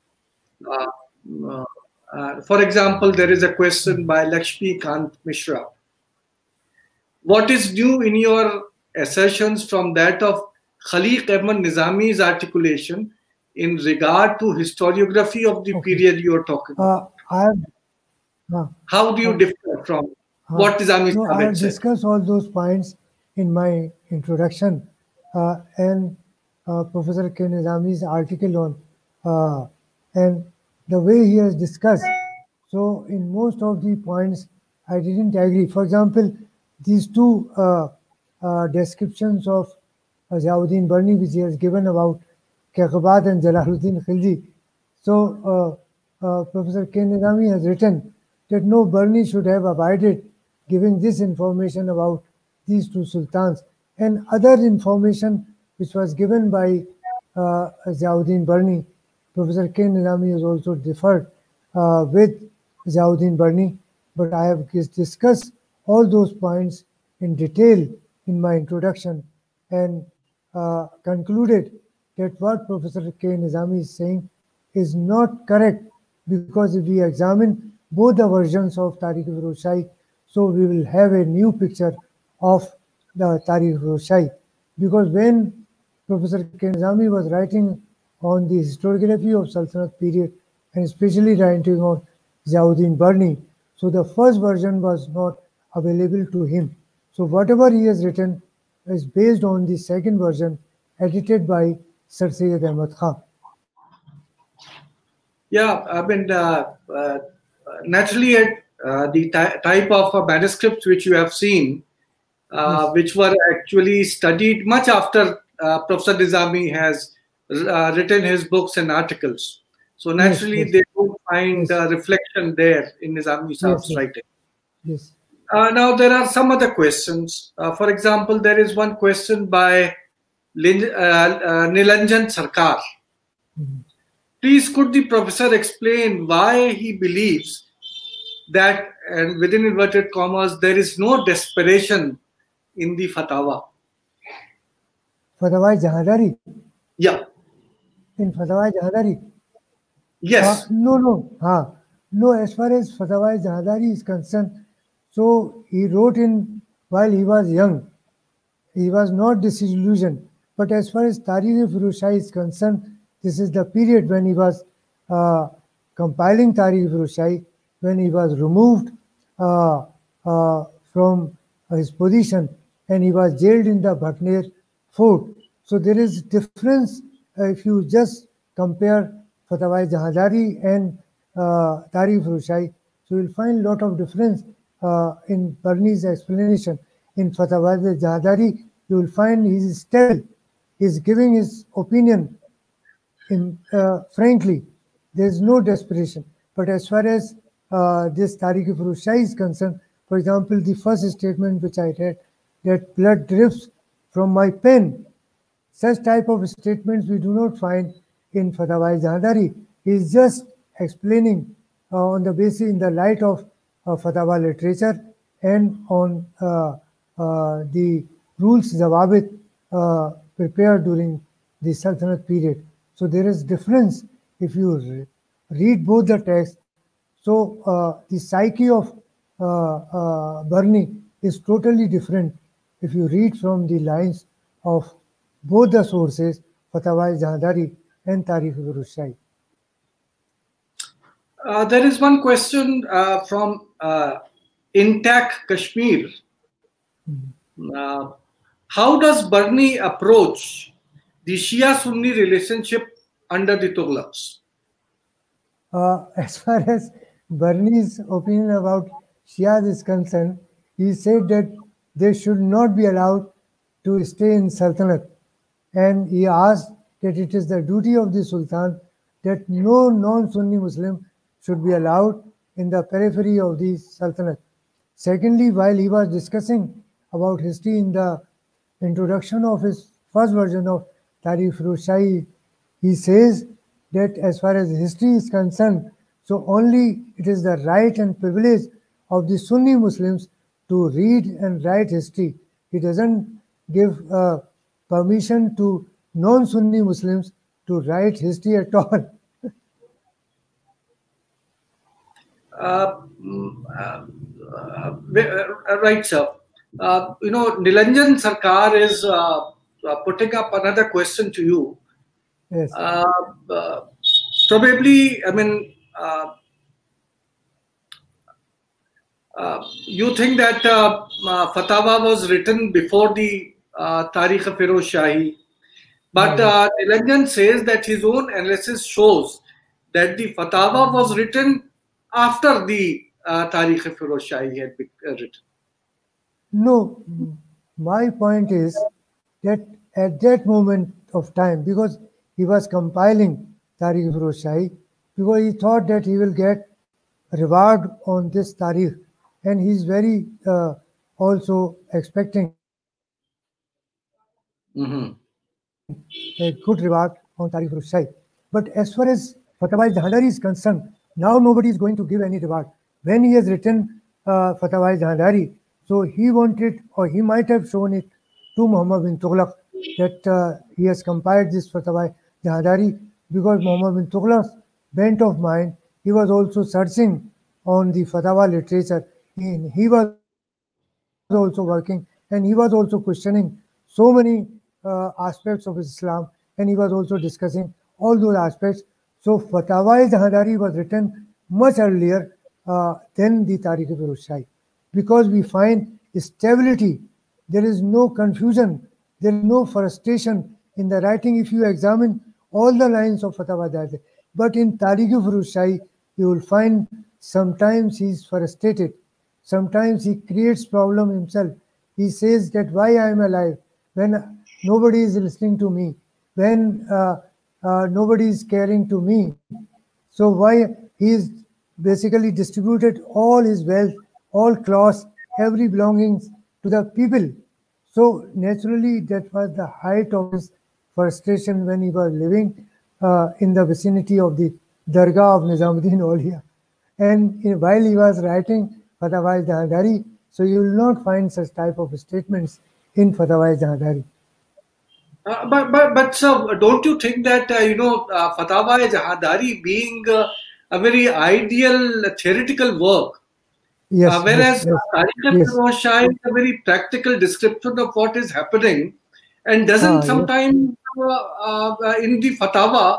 For example, there is a question by Lakshmi Kant Mishra. What is new in your assertions from that of Khaliq Ahmad Nizami's articulation in regard to historiography of the period you are talking about? How do you differ from what Nizami said? I have discussed all those points in my introduction, and Professor K. Nizami's article on, and the way he has discussed. So in most of the points, I didn't agree. For example, these two descriptions of Ziauddin Barni, which he has given about Kayqubad and Jalaluddin Khilji. So Professor K. Nizami has written that no, Barni should have abided giving this information about these two sultans, and other information which was given by Ziauddin Barni. Professor K. Nizami has also differed with Ziauddin Barni, but I have discussed all those points in detail in my introduction and concluded that what Professor K. Nizami is saying is not correct, because if we examine both the versions of Tarikh-e-Feroz Shahi, so we will have a new picture of the Tarikh-e-Feroz Shahi. Because when Professor K. Nizami was writing on the historiography of Sultanate period, and especially writing on Ziauddin Barni, so the first version was not available to him. So whatever he has written is based on the second version edited by Sir Syed Ahmad Khan. Yeah, I mean, naturally, the type of manuscripts which you have seen, which were actually studied much after Professor Nizami has written his books and articles. So Yes, naturally, yes, they do find yes, reflection there in Nizami yes, Saab's yes, writing. yes. Now, there are some other questions. For example, there is one question by Nilanjan Sarkar. Mhm. Please, could the professor explain why he believes that, and within inverted commas, there is no desperation in the fatwa? Fatwa Jahandari. Yeah. In Fatwa Jahandari. Yes. No, no. No, as far as Fatwa Jahandari is concerned, so he wrote in while he was young. He was not disillusioned. But as far as Tariq-e-Firuz Shahi is concerned, this is the period when he was uh, compiling Tariq-e-Firuz Shahi, when he was removed uh, from his position and he was jailed in the Bhatner fort. So there is difference if you just compare Fatwa Jahandari and Tariq-e-Firuz Shahi. So you'll find a lot of difference in Barney's explanation. In Fatwa Jahandari, you will find he is stable. He is giving his opinion frankly. There is no desperation. But as far as this Tariq-e-Firuz Shahi is concerned, for example, the first statement which I read, that blood drips from my pen. Such type of statements we do not find in Fatwa Jahandari. He is just explaining on the basis in the light of Fatwa literature and on the rules Zawabit prepared during the Sultanate period. So there is difference if you read both the texts. So the psyche of Barni is totally different if you read from the lines of both the sources, Fatwa Jahandari and Tariq-e-Firuz Shahi. There is one question from Intact Kashmir. How does Barni approach the Shia-Sunni relationship under the Tughlaqs? As far as Barni's opinion about Shias is concerned, he said that they should not be allowed to stay in Sultanate. And he asked that it is the duty of the Sultan that no non-Sunni Muslim should be allowed in the periphery of the Sultanate. Secondly, while he was discussing about history in the introduction of his first version of Tariq-e-Firuz Shahi, he says that as far as history is concerned, so only it is the right and privilege of the Sunni Muslims to read and write history. He doesn't give permission to non-Sunni Muslims to write history at all. Right, sir. Nilanjan Sarkar is putting up another question to you. Yes. Probably, I mean, you think that Fatwa was written before the Tariq-e-Firuz Shahi, but Nilanjan says that his own analysis shows that the Fatwa was written after the Tariq-e-Firuz Shahi had been written. No, my point is that at that moment of time, because he was compiling Tariq-e-Firuz Shahi, because he thought that he will get reward on this Tariq, and he's very also expecting a good reward on Tariq-e-Firuz Shahi. But as far as Fatwa Jahandari is concerned, now nobody is going to give any reward. When he has written Fatwa Jahandari, so he wanted, or he might have shown it to Muhammad bin Tughlaq that he has compiled this Fatwa Jahandari because Muhammad bin Tughlaq's bent of mind, he was also searching on the Fatwa literature. He was also working and he was also questioning so many aspects of Islam, and he was also discussing all those aspects. So Fatwa Jahandari was written much earlier than the Tariq-e-Firuz Shahi, because we find stability. There is no confusion. There is no frustration in the writing if you examine all the lines of Fatwa Jahandari. But in Tariq-e-Firuz Shahi, you will find sometimes he is frustrated. Sometimes he creates problem himself. He says that why I am alive when nobody is listening to me, when nobody is caring to me. So why he is basically distributed all his wealth, all cloths, every belongings to the people. So naturally, that was the height of his frustration when he was living in the vicinity of the Dargah of Nizamuddin Auliya. And while he was writing Fatawai Jahandari, so you will not find such type of statements in Fatawai Jahandari. But sir, don't you think that Fatawai Jahandari being a very ideal theoretical work, Yes, whereas yes, Tariq-e-Firoz Shah is a very practical description of what is happening, and doesn't sometimes in the Fatawa,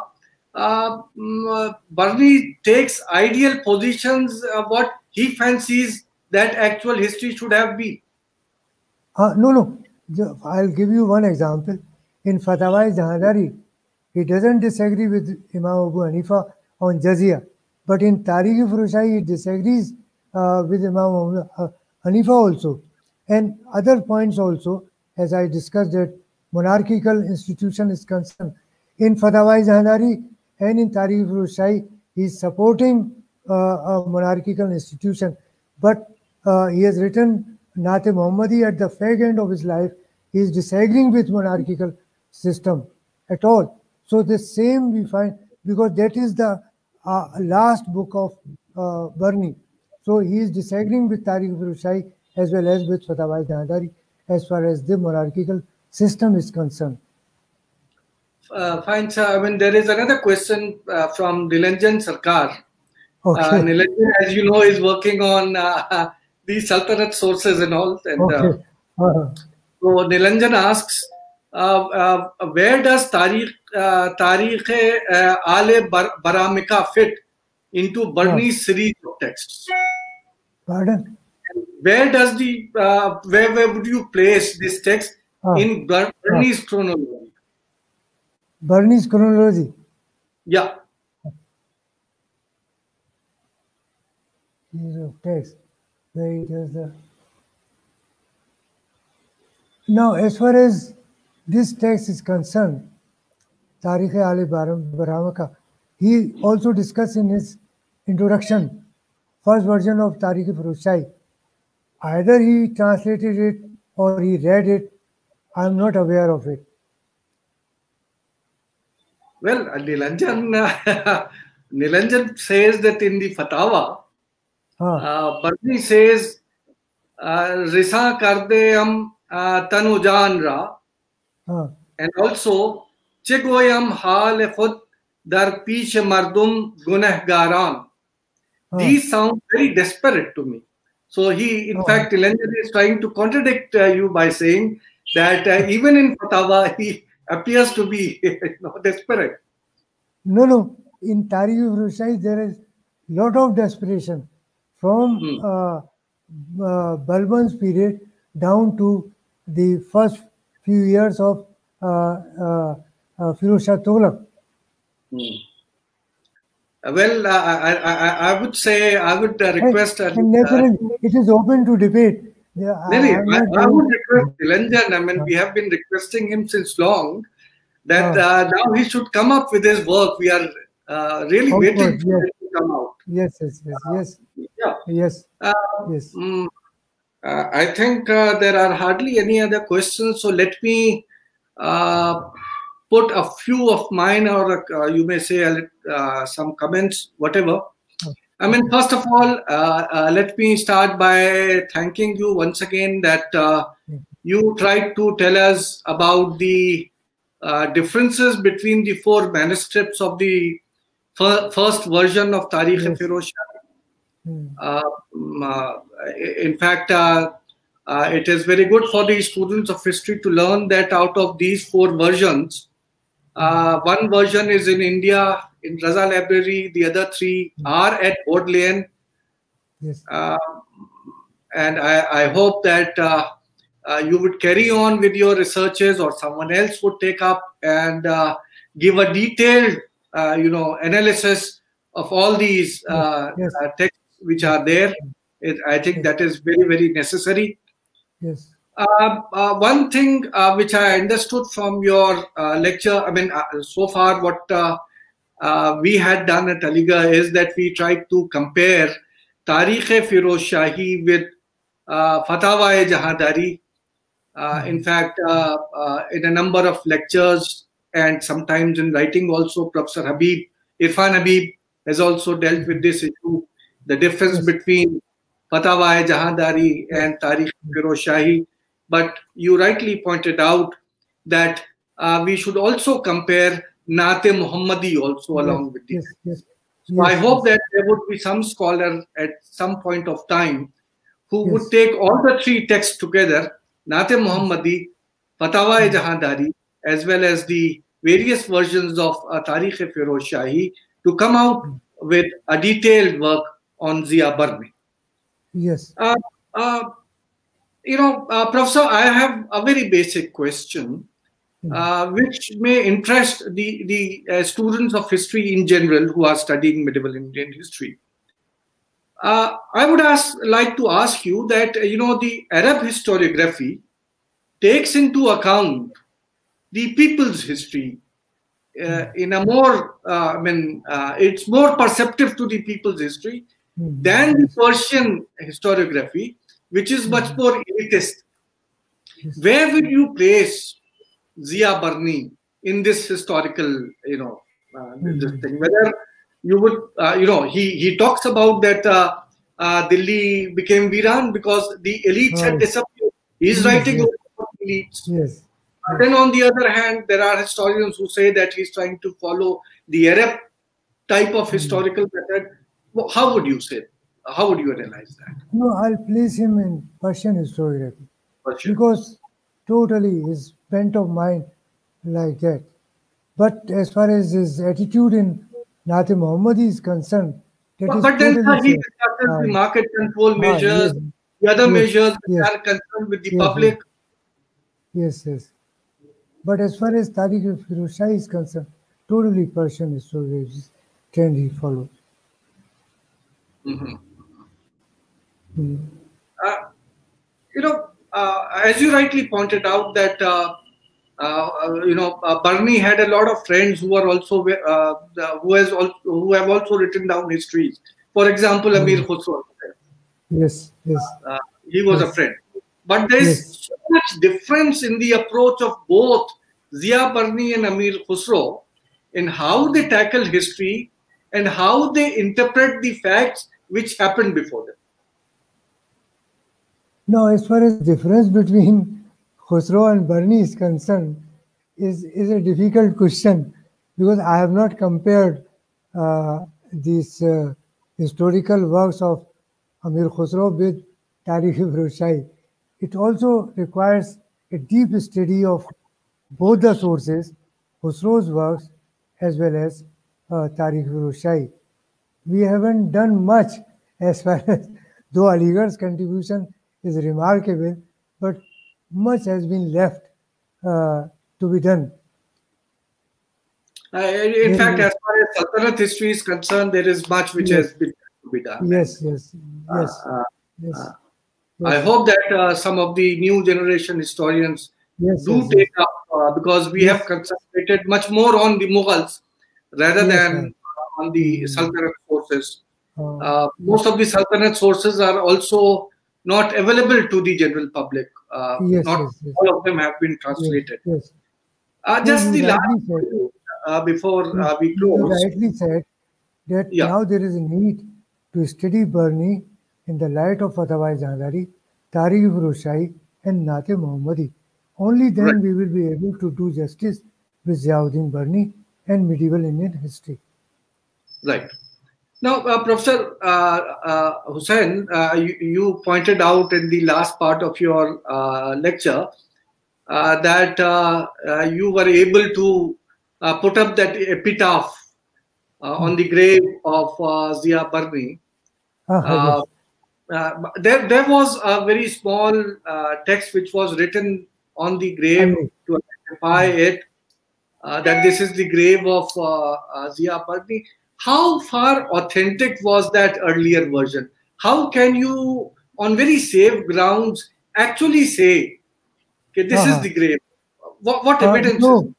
Barni takes ideal positions what he fancies that actual history should have been. No. I'll give you one example. In Fatawai Jahandari, he doesn't disagree with Imam Abu Hanifa on Jazia. But in Tariq-e-Firoz Shah, he disagrees with Imam Hanifa also. And other points also, as I discussed that monarchical institution is concerned. In Fatawai Jahandari and in Tariq-e-Firoz Shah, he is supporting a monarchical institution. But he has written Nat-e Muhammadi at the fag end of his life. He is disagreeing with monarchical system at all. So the same we find, because that is the last book of Barni. So he is disagreeing with Tariq-e-Firoz Shah as well as with Fatawai Jahandari as far as the monarchical system is concerned. Fine, sir. I mean, there is another question from Nilanjan Sarkar. Okay. Nilanjan, as you know, is working on the Sultanate sources and all. And, so Nilanjan asks, where does Tariq-e Baramika fit into Barni's series of texts? Pardon? Where does the where would you place this text in Barni's chronology? Barni's chronology. Yeah. Series of text. Where it is the. Now, as far as this text is concerned, Tariq-e Baramika, he also discussed in his introduction, first version of Tariq-e-Firoz Shah. Either he translated it or he read it. I am not aware of it. Well, Nilanjan says that in the Fatawa, Barni says, Risa karde am tanujan ra, and also Chegoyam hal khud dar pish mardum gunahgaran. These sound very desperate to me. So he, in fact, Nilanjan is trying to contradict you by saying that even in Fatawa, he appears to be desperate. No. In Tariq-e-Firoz Shah, there is lot of desperation from Balban's period down to the first few years of Firoz Shah Tughlaq. Well, I would say, I would request. And naturally, it is open to debate. I would request Nilanjan. I mean, we have been requesting him since long that now he should come up with his work. We are really waiting for it to come out. Yes. I think there are hardly any other questions. So let me put a few of mine, or you may say some comments, whatever. I mean, first of all, let me start by thanking you once again that you tried to tell us about the differences between the four manuscripts of the first version of Tariq-e-Firoz Shah. In fact, it is very good for the students of history to learn that out of these four versions, one version is in India, in Raza Library, the other three are at Bodleian. Yes. And I hope that you would carry on with your researches, or someone else would take up and give a detailed analysis of all these texts which are there. I think that is very, very necessary. Yes. One thing which I understood from your lecture, I mean, so far what we had done at Aligarh is that we tried to compare Tarikh-e-Firoz Shahi with Fatawa-e-Jahandari. In fact, in a number of lectures and sometimes in writing also, Professor Habib, Irfan Habib has also dealt with this issue, the difference between Fatawa-e-Jahandari and Tarikh-e-Firoz Shahi. But you rightly pointed out that we should also compare Naat-e Muhammadi also along with this. So I hope that there would be some scholar at some point of time who would take all the three texts together, Naat-e Muhammadi, Fatawa-e-Jahandari, as well as the various versions of Tarikh-e-Firoz Shahi, to come out with a detailed work on Zia Barni. Yes. Professor, I have a very basic question, which may interest the students of history in general who are studying medieval Indian history. I would like to ask you that, the Arab historiography takes into account the people's history in a more, it's more perceptive to the people's history than the Persian historiography, which is much more elitist. Where would you place Zia Barni in this historical, this thing? Whether you would, he talks about that Delhi became Viran because the elites had disappeared. He's writing about elites. Yes. Then on the other hand, there are historians who say that he's trying to follow the Arab type of historical method. Well, how would you say? How would you analyze that? No, I'll place him in Persian historiography because totally his bent of mind like that. But as far as his attitude in Naat-e Muhammadi is concerned, but then he discusses the market control measures, the other measures that are concerned with the public. Yes. But as far as Tarikh-e-Firoz Shahi is concerned, totally Persian historiography trend he follows. As you rightly pointed out that Barni had a lot of friends who are also who have also written down histories. For example, Amir Khusro. Yes. He was a friend. But there is so much difference in the approach of both Zia Barni and Amir Khusro in how they tackle history and how they interpret the facts which happened before them. Now, as far as the difference between Khusro and Barni is concerned, is a difficult question because I have not compared these historical works of Amir Khusro with Tarikh-e-Firoz Shahi. It also requires a deep study of both the sources, Khusro's works as well as Tarikh-e-Firoz Shahi. We haven't done much as far as, though Aligarh's contribution is remarkable, but much has been left to be done. In fact, as far as Sultanate history is concerned, there is much which has been to be done. Yes. I hope that some of the new generation historians do take up because we have concentrated much more on the Mughals rather than on the Sultanate sources. Most of the Sultanate sources are also not available to the general public. Not all of them have been translated. Just the last before we close. You rightly said that now there is a need to study Barni in the light of Fatawa-e-Jahandari, Tarikh-e-Firoz Shahi and Naat-e Muhammadi. Only then we will be able to do justice with Ziauddin Barni and medieval Indian history. Right. Now, Professor Hussain, you pointed out in the last part of your lecture that you were able to put up that epitaph on the grave of Zia Barni. There was a very small text which was written on the grave to identify it, that this is the grave of Zia Barni. How far authentic was that earlier version? How can you, on very safe grounds, actually say Okay, this is the grave. What evidence? No,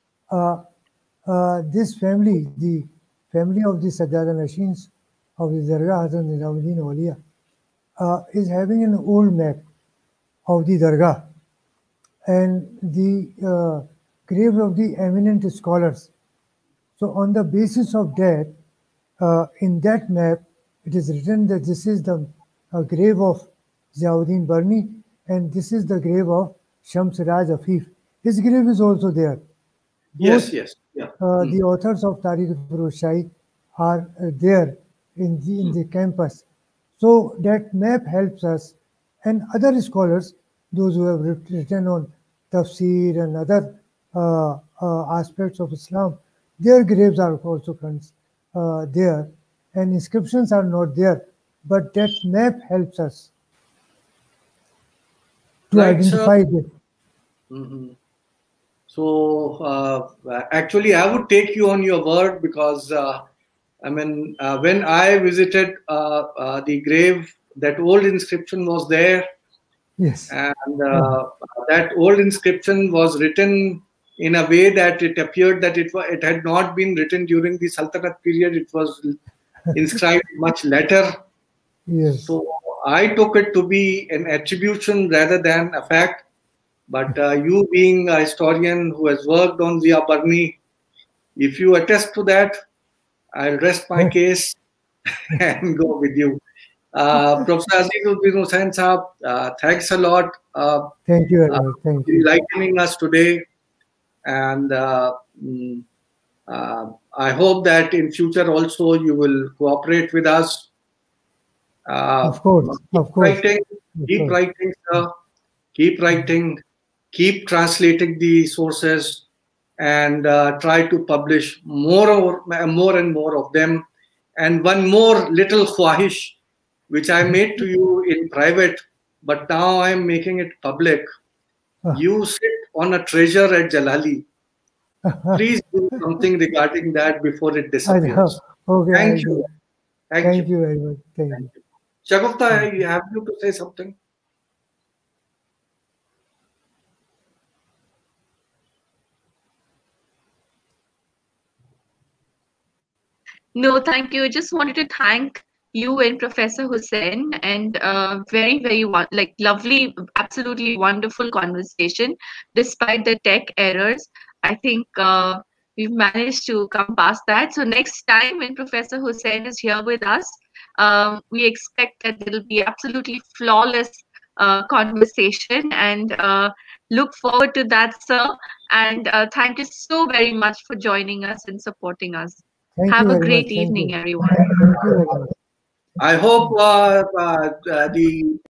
this family, the family of the Sajjada Nasheens of the Dargah Hazrat Nizamuddin Awliya, is having an old map of the Dargah and the grave of the eminent scholars. So on the basis of that, in that map, it is written that this is the grave of Ziauddin Barni and this is the grave of Shams Raj Afif. His grave is also there. Both, yes. Yeah. The authors of Tariq Firoz are there in the campus. So that map helps us, and other scholars, those who have written on tafsir and other aspects of Islam, their graves are also there, and inscriptions are not there, but that map helps us to identify them. Mm-hmm. So actually, I would take you on your word because when I visited the grave, that old inscription was there. Yes. And that old inscription was written in a way that it appeared that it had not been written during the Sultanate period. It was inscribed much later. Yes. So I took it to be an attribution rather than a fact. But you being a historian who has worked on Zia Barni, if you attest to that, I'll rest my case and go with you. Professor Azizuddin Hussain Saab, thanks a lot. Thank you very much. Thank you. Enlightening us today. And I hope that in future also you will cooperate with us. Of course. Keep writing, sir. Keep writing. Keep translating the sources and try to publish more and more of them. And one more little khwahish, which I made to you in private, but now I am making it public. You sit on a treasure at Jalali. Please do something regarding that before it disappears. Okay, Thank you. Thank you very much. Thank you. Shagufta, you have to say something? No, thank you. I just wanted to thank you and Professor Hussain, and very lovely, absolutely wonderful conversation despite the tech errors. I think we've managed to come past that. So next time when Professor Hussain is here with us, we expect that it'll be absolutely flawless conversation, and look forward to that, sir. And thank you so very much for joining us and supporting us. Have a great evening, everyone. Thank you very much. I hope the